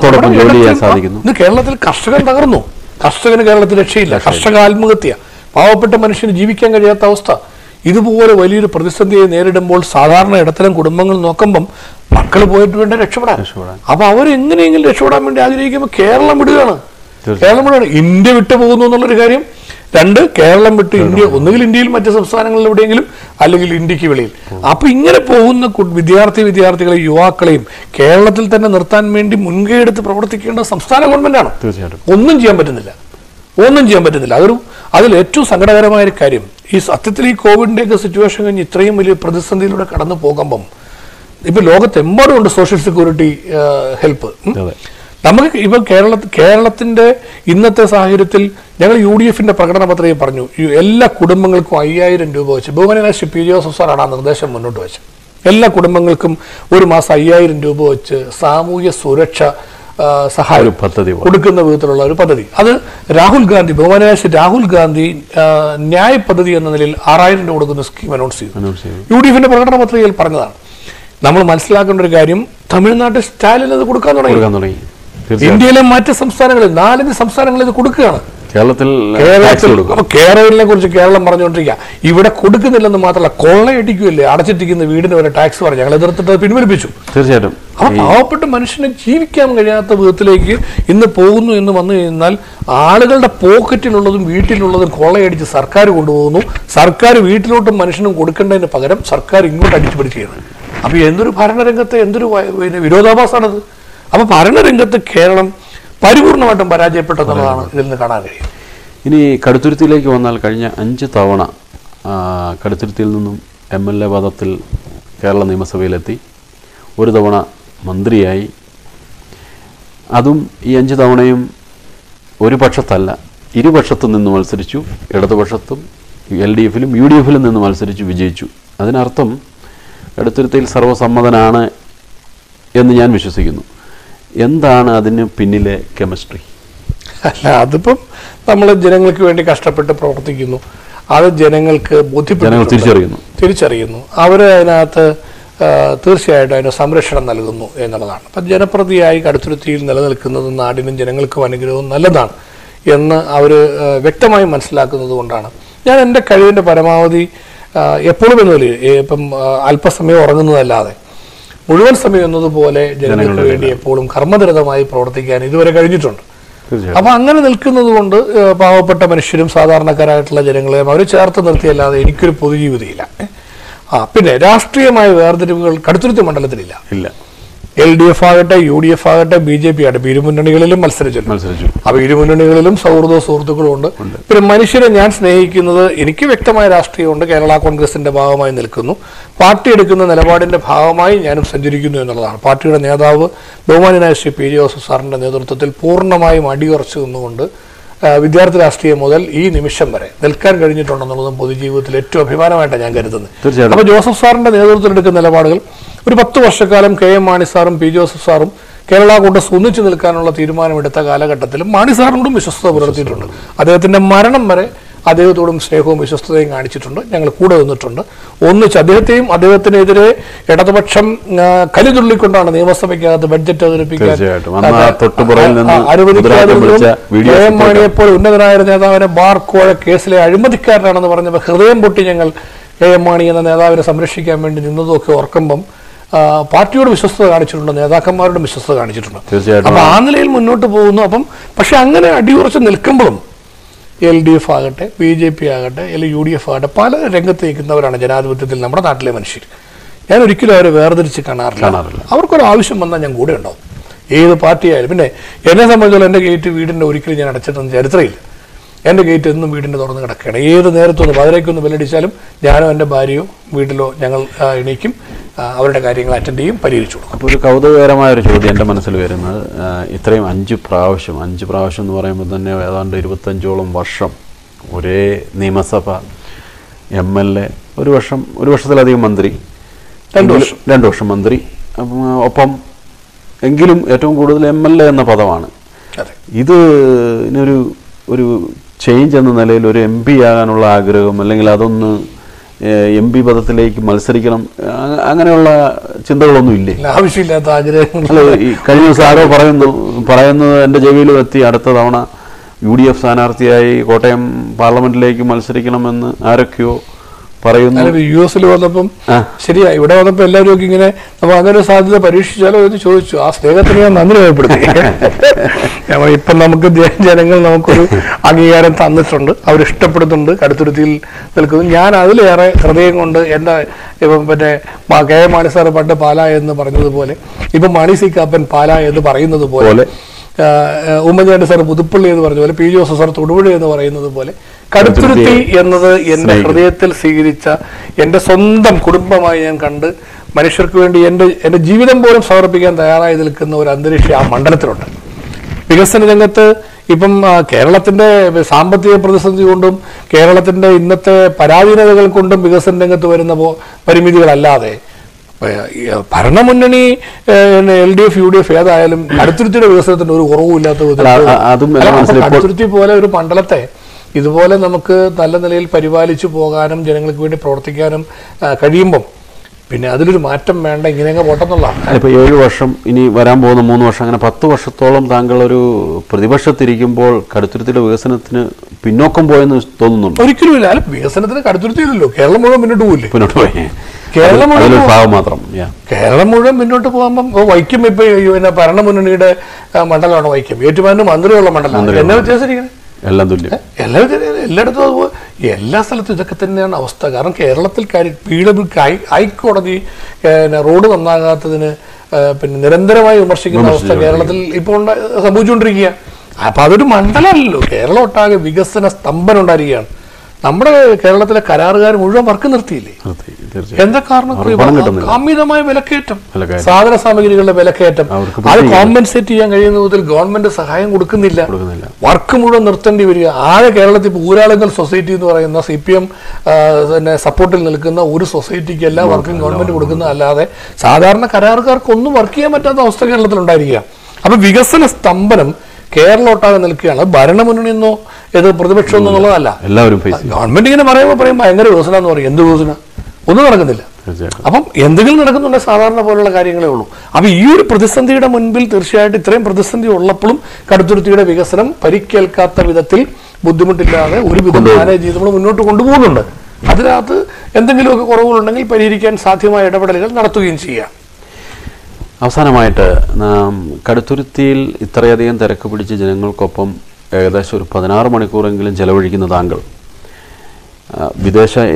ഇന്ന് കേരളത്തിൽ കർഷകൻ തകർന്നു. കർഷകന് കേരളത്തിൽ രക്ഷയില്ല. കർഷക ആത്മഹത്യ, പാവപ്പെട്ട മനുഷ്യന് ജീവിക്കാൻ കഴിയാത്ത അവസ്ഥ. ഇതുപോലെ വലിയൊരു പ്രതിസന്ധിയെ നേരിടുമ്പോൾ സാധാരണ ഇടത്തരം കുടുംബങ്ങൾ നോക്കുമ്പം മക്കൾ പോയിട്ട് വേണ്ട രക്ഷപ്പെടാൻ. അപ്പൊ അവരെങ്ങനെയെങ്കിലും രക്ഷപ്പെടാൻ വേണ്ടി ആഗ്രഹിക്കുമ്പോൾ കേരളം വിടുകയാണ്. ഇന്ത്യ വിട്ടു പോകുന്നു എന്നുള്ളൊരു കാര്യം. 2, കേരളം വിട്ട് ഇന്ത്യ, ഒന്നുകിൽ ഇന്ത്യയിൽ മറ്റ് സംസ്ഥാനങ്ങളിൽ എവിടെയെങ്കിലും, അല്ലെങ്കിൽ ഇന്ത്യക്ക് വെളിയിൽ. അപ്പൊ ഇങ്ങനെ പോകുന്ന വിദ്യാർത്ഥികളെയും യുവാക്കളെയും കേരളത്തിൽ തന്നെ നിർത്താൻ വേണ്ടി മുൻകൈ എടുത്ത് പ്രവർത്തിക്കേണ്ട സംസ്ഥാന ഗവൺമെന്റാണ്. ഒന്നും ചെയ്യാൻ പറ്റുന്നില്ല. അതിൽ ഏറ്റവും സങ്കടകരമായ ഒരു കാര്യം, ഈ സത്യത്തിൽ ഈ കോവിഡിന്റെയൊക്കെ സിറ്റുവേഷൻ കഴിഞ്ഞ് ഇത്രയും വലിയ പ്രതിസന്ധിയിലൂടെ കടന്നു പോകുമ്പം ഇപ്പൊ ലോകത്തെമ്പാടും ഉണ്ട് സോഷ്യൽ സെക്യൂരിറ്റി ഹെൽപ്പ്. നമുക്ക് ഇപ്പം കേരളത്തിന്റെ ഇന്നത്തെ സാഹചര്യത്തിൽ ഞങ്ങൾ UDF പ്രകടന പത്രികയിൽ പറഞ്ഞു, എല്ലാ കുടുംബങ്ങൾക്കും 5000 രൂപ വെച്ച് ബഹുമാനനായ PJ സാറാണ് ആ നിർദ്ദേശം മുന്നോട്ട് വെച്ചത്. എല്ലാ കുടുംബങ്ങൾക്കും ഒരു മാസം 5000 രൂപ വെച്ച് സാമൂഹ്യ സുരക്ഷ സഹായം പദ്ധതി കൊടുക്കുന്ന വിധത്തിലുള്ള ഒരു പദ്ധതി. അത് ബഹുമാനനായ രാഹുൽ ഗാന്ധി ന്യായ പദ്ധതി എന്ന നിലയിൽ 6000 രൂപ കൊടുക്കുന്ന സ്കീം അനൗൺസ് ചെയ്തു. UDF പ്രകടന പത്രികയിൽ പറഞ്ഞതാണ്. നമ്മൾ മനസ്സിലാക്കേണ്ട ഒരു കാര്യം, തമിഴ്നാട്ടിൽ സ്റ്റാലിൻ അത് കൊടുക്കാൻ തുടങ്ങി. ഇന്ത്യയിലെ മറ്റ് സംസ്ഥാനങ്ങളിൽ 4 സംസ്ഥാനങ്ങളിൽ ഇത് കൊടുക്കുകയാണ്. കേരളത്തിനെ കുറിച്ച് കേരളം പറഞ്ഞുകൊണ്ടിരിക്കുക. ഇവിടെ കൊടുക്കുന്നില്ലെന്ന് മാത്രമല്ല, കൊള്ളയടിക്കുകയല്ലേ, അടച്ചിട്ടിരിക്കുന്ന വീടിന് വരെ ടാക്സ് പറഞ്ഞ് ഞങ്ങൾ എതിർത്തിട്ട് പിൻവലിപ്പിച്ചു. തീർച്ചയായിട്ടും അപ്പൊ പാവപ്പെട്ട മനുഷ്യനെ ജീവിക്കാൻ കഴിയാത്ത വിധത്തിലേക്ക് ഇന്ന് പോകുന്നു എന്ന് വന്നു കഴിഞ്ഞാൽ ആളുകളുടെ പോക്കറ്റിലുള്ളതും വീട്ടിലുള്ളതും കൊള്ളയടിച്ച് സർക്കാർ കൊണ്ടുപോകുന്നു. സർക്കാർ വീട്ടിലോട്ടും മനുഷ്യനും കൊടുക്കേണ്ടതിന് പകരം സർക്കാർ ഇങ്ങോട്ട് അടിച്ചു പിടിക്കുകയാണ്. അപ്പൊ എന്തൊരു ഭരണരംഗത്തെ എന്തൊരു വിരോധാഭാസമാണത്. അപ്പൊ ഭരണരംഗത്ത് കേരളം പരിപൂർണമായിട്ടും പരാജയപ്പെട്ടെന്നുള്ളതാണ് ഇതിൽ നിന്ന് കാണാൻ കഴിയും. ഇനി കടുത്തുരുത്തിയിലേക്ക് വന്നാൽ കഴിഞ്ഞ 5 തവണ കടുത്തുരുത്തിയിൽ നിന്നും MLA പദത്തിൽ കേരള നിയമസഭയിലെത്തി. 1 തവണ മന്ത്രിയായി. അതും ഈ 5 തവണയും ഒരു പക്ഷത്തല്ല, ഇരുപക്ഷത്തു നിന്ന് മത്സരിച്ചു. ഇടതുപക്ഷത്തും LDFിലും UDFിലും നിന്ന് മത്സരിച്ചു, വിജയിച്ചു. അതിനർത്ഥം കടുത്തുരുത്തിയിൽ സർവ്വസമ്മതനാണ് എന്ന് ഞാൻ വിശ്വസിക്കുന്നു. എന്താണ് അതിന് പിന്നിലെ കെമിസ്ട്രി? അല്ല, അതിപ്പം നമ്മൾ ജനങ്ങൾക്ക് വേണ്ടി കഷ്ടപ്പെട്ട് പ്രവർത്തിക്കുന്നു, അത് ജനങ്ങൾക്ക് തിരിച്ചറിയുന്നു. അവർ അതിനകത്ത് തീർച്ചയായിട്ടും അതിന് സംരക്ഷണം നൽകുന്നു എന്നുള്ളതാണ്. അപ്പം ജനപ്രതിയായി കടുത്തുരുത്തിയിൽ നിലനിൽക്കുന്നത് നാടിനും ജനങ്ങൾക്കും അനുഗ്രഹവും നല്ലതാണ് എന്ന് അവർ വ്യക്തമായി മനസ്സിലാക്കുന്നത് കൊണ്ടാണ് ഞാൻ എൻ്റെ കഴിവിൻ്റെ പരമാവധി എപ്പോഴും എന്നല്ലേ, ഇപ്പം അല്പസമയം ഉറങ്ങുന്നതല്ലാതെ മുഴുവൻ സമയം എന്നതുപോലെ ജനങ്ങൾക്ക് വേണ്ടി എപ്പോഴും കർമ്മനിരതമായി പ്രവർത്തിക്കാൻ ഇതുവരെ കഴിഞ്ഞിട്ടുണ്ട്. അപ്പൊ അങ്ങനെ നിൽക്കുന്നത് കൊണ്ട് പാവപ്പെട്ട മനുഷ്യരും സാധാരണക്കാരായിട്ടുള്ള ജനങ്ങളെയും അവർ ചേർത്ത് നിർത്തിയല്ലാതെ എനിക്കൊരു പൊതുജീവിതയില്ല. പിന്നെ രാഷ്ട്രീയമായ വേർതിരിവുകൾ കടുത്തുരുത്തി മണ്ഡലത്തിലില്ല. LDF ആകട്ടെ UDF ആകട്ടെ BJP ആകട്ടെ ഇരുമുന്നണികളിലും മത്സരിച്ചു. അപ്പോൾ ഇരുമുന്നണികളിലും സുഹൃത്തുക്കളും ഉണ്ട്. പിന്നെ മനുഷ്യരെ ഞാൻ സ്നേഹിക്കുന്നത് എനിക്ക് വ്യക്തമായ രാഷ്ട്രീയമുണ്ട്. കേരള കോൺഗ്രസിന്റെ ഭാഗമായി നിൽക്കുന്നു. പാർട്ടി എടുക്കുന്ന നിലപാടിന്റെ ഭാഗമായി ഞാനും സഞ്ചരിക്കുന്നു എന്നുള്ളതാണ്. പാർട്ടിയുടെ നേതാവ് ബഹുമാന്യനായ ശ്രീ P. ജോസഫ് സാറിന്റെ നേതൃത്വത്തിൽ പൂർണ്ണമായും അടിയുറച്ചു നിന്നുകൊണ്ട് വിദ്യാർത്ഥി രാഷ്ട്രീയം മുതൽ ഈ നിമിഷം വരെ നിൽക്കാൻ കഴിഞ്ഞിട്ടുണ്ടെന്നുള്ളതും പൊതുജീവിതത്തിൽ ഏറ്റവും അഭിമാനമായിട്ടാണ് ഞാൻ കരുതുന്നത്. അപ്പോൾ ജോസഫ് സാറിന്റെ നേതൃത്വത്തിൽ എടുക്കുന്ന നിലപാടുകൾ ഒരു 10 വർഷക്കാലം KM മാണി സാറും P. ജോസഫ് സാറും കേരള കോൺഗ്രസ് ഒന്നിച്ചു നിൽക്കാനുള്ള തീരുമാനമെടുത്ത കാലഘട്ടത്തിലും മാണി സാറിനോടും വിശ്വസ്തത പുലർത്തിയിട്ടുണ്ട്. അദ്ദേഹത്തിന്റെ മരണം വരെ അദ്ദേഹത്തോടും സ്നേഹവും വിശ്വസ്തതയും കാണിച്ചിട്ടുണ്ട്. ഞങ്ങൾ കൂടെ നിന്നിട്ടുണ്ട്. ഒന്നിച്ച് അദ്ദേഹത്തിനെതിരെ ഇടതുപക്ഷം കലിതുള്ളിക്കൊണ്ടാണ് നിയമസഭയ്ക്കകത്ത് ബഡ്ജറ്റ് അവതരിപ്പിക്കാൻ അനുവദിക്കാതിരുന്നതും KM മാണിയെപ്പോലെ ഉന്നതനായ നേതാവിനെ ബാർ കോഴ കേസിലെ അഴിമതിക്കാരനാണെന്ന് പറഞ്ഞപ്പോൾ ഹൃദയം പൊട്ടി ഞങ്ങൾ KM മാണി എന്ന നേതാവിനെ സംരക്ഷിക്കാൻ വേണ്ടി നിന്നതൊക്കെ ഓർക്കുമ്പം പാർട്ടിയോട് വിശ്വസ്തത കാണിച്ചിട്ടുണ്ട്, നേതാക്കന്മാരോട് വിശ്വസ്തത കാണിച്ചിട്ടുണ്ട്. അപ്പൊ ആ നിലയിൽ മുന്നോട്ട് പോകുന്നു. അപ്പം പക്ഷെ അങ്ങനെ അടിയുറച്ച് നിൽക്കുമ്പോഴും LDF ആകട്ടെ BJP ആകട്ടെ UDF ആകട്ടെ പല രംഗത്ത് നിൽക്കുന്നവരാണ് ജനാധിപത്യത്തിൽ നമ്മുടെ നാട്ടിലെ മനുഷ്യർ. ഞാൻ ഒരിക്കലും അവരെ വേർതിരിച്ച് കാണാറില്ല. അവർക്കൊരു ആവശ്യം വന്നാൽ ഞാൻ കൂടെ ഉണ്ടാവും, ഏത് പാർട്ടിയായാലും. പിന്നെ എന്നെ സംബന്ധിച്ചുള്ള എൻ്റെ ഗേറ്റ് വീടിൻ്റെ ഒരിക്കലും ഞാൻ അടച്ചിട്ടൊന്നും ചരിത്രമില്ല. എൻ്റെ ഗേറ്റ് എന്നും വീടിൻ്റെ തുറന്ന് കിടക്കുകയാണ്. ഏത് നേരത്തൊന്ന് 11:00 ബെല്ലടിച്ചാലും ഞാനോ എൻ്റെ ഭാര്യയോ വീട്ടിലോ ഞങ്ങൾ എണീക്കും, അവരുടെ കാര്യങ്ങൾ അറ്റൻഡ് ചെയ്യും, പരിഹരിച്ചു കൊടുക്കും. അപ്പോൾ ഒരു കൗതുകകരമായൊരു ചോദ്യം എൻ്റെ മനസ്സിൽ വരുന്നത്, ഇത്രയും 5 പ്രാവശ്യം എന്ന് പറയുമ്പോൾ തന്നെ ഏതാണ്ട് 25ഓളം വർഷം ഒരേ നിയമസഭ, MLA, ഒരു വർഷത്തിലധികം മന്ത്രി, 2 വർഷം മന്ത്രി, ഒപ്പം എങ്കിലും ഏറ്റവും കൂടുതൽ MLA എന്ന പദമാണ്. ഇത് ഒരു ചേഞ്ച് എന്ന നിലയിൽ ഒരു MP ആകാനുള്ള ആഗ്രഹം, അല്ലെങ്കിൽ അതൊന്ന് MP പദത്തിലേക്ക് മത്സരിക്കണം, അങ്ങനെയുള്ള ചിന്തകളൊന്നും ഇല്ലേ? ആവശ്യമില്ലാത്ത ആഗ്രഹങ്ങൾ. ഈ കഴിഞ്ഞ ദിവസം ആരോ പറയുന്നത് എൻ്റെ ചെവിയിലും എത്തി, അടുത്ത തവണ UDF സ്ഥാനാർത്ഥിയായി കോട്ടയം പാർലമെന്റിലേക്ക് മത്സരിക്കണമെന്ന് ആരൊക്കെയോ പറയുന്നു. US വന്നപ്പം ശരിയാ, ഇവിടെ വന്നപ്പോൾ എല്ലാവരും ഒക്കെ ഇങ്ങനെ അപ്പൊ അങ്ങനെ ഒരു സാധ്യത പരീക്ഷിച്ചാലോ എന്ന് ചോദിച്ചു. ആ സ്നേഹത്തിന് ഞാൻ നന്ദി രേഖപ്പെടുത്തി. ഇപ്പം നമുക്ക് ജനങ്ങൾ നമുക്കൊരു അംഗീകാരം തന്നിട്ടുണ്ട്, അവരിഷ്ടപ്പെടുന്നുണ്ട്, കടുത്തുരുത്തിയിൽ നിൽക്കുന്നു. ഞാൻ അതിലേറെ ഹൃദയം കൊണ്ട് എൻ്റെ ഇപ്പം മറ്റേ KM മാണി സാറ് പണ്ട് പാല എന്ന് പറഞ്ഞതുപോലെ, ഇപ്പം മാണി സി കാപ്പൻ പാല എന്ന് പറയുന്നത് പോലെ, ഉമ്മൻചാണ്ടി സാർ പുതുപ്പള്ളി എന്ന് പറഞ്ഞ പോലെ, P. ജോസഫ് സാർ തൊടുപുഴ എന്ന് പറയുന്നത് പോലെ, കടുത്തുരുത്തി എന്നത് എൻ്റെ ഹൃദയത്തിൽ സ്വീകരിച്ച എൻ്റെ സ്വന്തം കുടുംബമായി ഞാൻ കണ്ട് മനുഷ്യർക്ക് വേണ്ടി എൻ്റെ ജീവിതം പോലും സമർപ്പിക്കാൻ തയ്യാറായി നിൽക്കുന്ന ഒരു അന്തരീക്ഷം ആ മണ്ഡലത്തിലുണ്ട്. വികസന രംഗത്ത് ഇപ്പം കേരളത്തിന്റെ സാമ്പത്തിക പ്രതിസന്ധി കൊണ്ടും കേരളത്തിന്റെ ഇന്നത്തെ പരാധീനതകൾ കൊണ്ടും വികസന രംഗത്ത് വരുന്ന പരിമിതികളല്ലാതെ ഭരണമുന്നണി LDF UDF ഏതായാലും കടുത്തുരുത്തിയുടെ വികസനത്തിന് ഒരു കുറവുമില്ലാത്ത വിധത്തിൽ കടുത്തുരുത്തി പോലെ ഒരു മണ്ഡലത്തെ ഇതുപോലെ നമുക്ക് നല്ല നിലയിൽ പരിപാലിച്ചു പോകാനും ജനങ്ങൾക്ക് വേണ്ടി പ്രവർത്തിക്കാനും കഴിയുമ്പം പിന്നെ അതിലൊരു മാറ്റം വേണ്ട, ഇങ്ങനെയൊക്കെ പോട്ടെന്നുള്ളതാണ്. ഇപ്പോൾ 7 വർഷം, ഇനി വരാൻ പോകുന്ന 3 വർഷം, അങ്ങനെ 10 വർഷത്തോളം താങ്കൾ ഒരു പ്രതിപക്ഷത്തിരിക്കുമ്പോൾ കടുത്തുരുത്തിയുടെ വികസനത്തിന് പിന്നോക്കം പോയെന്ന് തോന്നുന്നുണ്ട്? ഒരിക്കലും ഇല്ല. വികസനത്തിന് കടുത്തുരുത്തിയില്ലല്ലോ, കേരളം മുഴുവൻ മുന്നോട്ട് പോയില്ലേ? മുന്നോട്ട് പോയി. കേരളം മുഴുവൻ മുന്നോട്ട് പോകുമ്പം വൈക്കം ഇപ്പൊ പിന്നെ ഭരണമുന്നണിയുടെ മണ്ഡലമാണ് വൈക്കം, ഏറ്റുമാനൂർ മന്ത്രിയുള്ള മണ്ഡലമാണ്. എന്നാ വ്യത്യാസം? എല്ലാം തുല്യം, എല്ലായിടത്തും എല്ലാ സ്ഥലത്തും ഇതൊക്കെ തന്നെയാണ് അവസ്ഥ. കാരണം കേരളത്തിൽ ഹൈക്കോടതി റോഡ് നന്നാകാത്തതിന് പിന്നെ നിരന്തരമായി വിമർശിക്കുന്ന അവസ്ഥ കേരളത്തിൽ ഇപ്പോൾ സംഭവിച്ചുകൊണ്ടിരിക്കുക. അപ്പൊ അതൊരു മണ്ഡലമല്ലല്ലോ, കേരളം ഒട്ടാകെ വികസന സ്തംഭനം ഉണ്ടായിരിക്കുകയാണ്. നമ്മുടെ കേരളത്തിലെ കരാറുകാർ മുഴുവൻ വർക്ക് നിർത്തിയില്ലേ? എന്താ കാരണം? അമിതമായ വിലക്കയറ്റം, സാധന സാമഗ്രികളുടെ വിലക്കയറ്റം. അത് കോമ്പൻസേറ്റ് ചെയ്യാൻ കഴിയുന്ന വിധത്തിൽ ഗവൺമെന്റ് സഹായം കൊടുക്കുന്നില്ല. വർക്ക് മുഴുവൻ നിർത്തേണ്ടി വരിക. ആകെ കേരളത്തിൽ ഊരാളുങ്കൽ സൊസൈറ്റി എന്ന് പറയുന്ന CPM സപ്പോർട്ടിൽ നിൽക്കുന്ന ഒരു സൊസൈറ്റിക്ക് എല്ലാ വർക്കും ഗവൺമെന്റ് കൊടുക്കുന്ന അല്ലാതെ സാധാരണ കരാറുകാർക്കൊന്നും വർക്ക് ചെയ്യാൻ പറ്റാത്ത അവസ്ഥ കേരളത്തിൽ ഉണ്ടായിരിക്കുക. അപ്പൊ വികസന സ്തംഭനം കേരളം ഒട്ടാകെ നിൽക്കുകയാണ്. ഭരണമുന്നണി എന്നോ ഏത് പ്രതിപക്ഷം എന്നുള്ളതല്ല, എല്ലാവരും ഗവൺമെന്റ് ഇങ്ങനെ പറയുമ്പോൾ ഭയങ്കര വികസനം എന്ന് പറയും. എന്ത് വികസനം? ഒന്നും നടക്കുന്നില്ല. അപ്പം എന്തെങ്കിലും നടക്കുന്നുണ്ടെങ്കിൽ സാധാരണ പോലുള്ള കാര്യങ്ങളേ ഉള്ളൂ. അപ്പൊ ഈ ഒരു പ്രതിസന്ധിയുടെ മുൻപിൽ തീർച്ചയായിട്ടും ഇത്രയും പ്രതിസന്ധി ഉള്ളപ്പോഴും കടുത്തുരുത്തിയുടെ വികസനം പരിക്കേൽക്കാത്ത വിധത്തിൽ ബുദ്ധിമുട്ടില്ലാതെ ഒരുവിധം മാനേജ് ചെയ്ത് നമ്മൾ മുന്നോട്ട് കൊണ്ടുപോകുന്നുണ്ട്. അതിനകത്ത് എന്തെങ്കിലുമൊക്കെ കുറവുകളുണ്ടെങ്കിൽ പരിഹരിക്കാൻ സാധ്യമായ ഇടപെടലുകൾ നടത്തുകയും ചെയ്യാം. അവസാനമായിട്ട് കടുത്തുരുത്തിയിൽ ഇത്രയധികം തിരക്ക് പിടിച്ച് ജനങ്ങൾക്കൊപ്പം ഏകദേശം ഒരു 16 മണിക്കൂറെങ്കിലും ചെലവഴിക്കുന്ന താങ്കൾ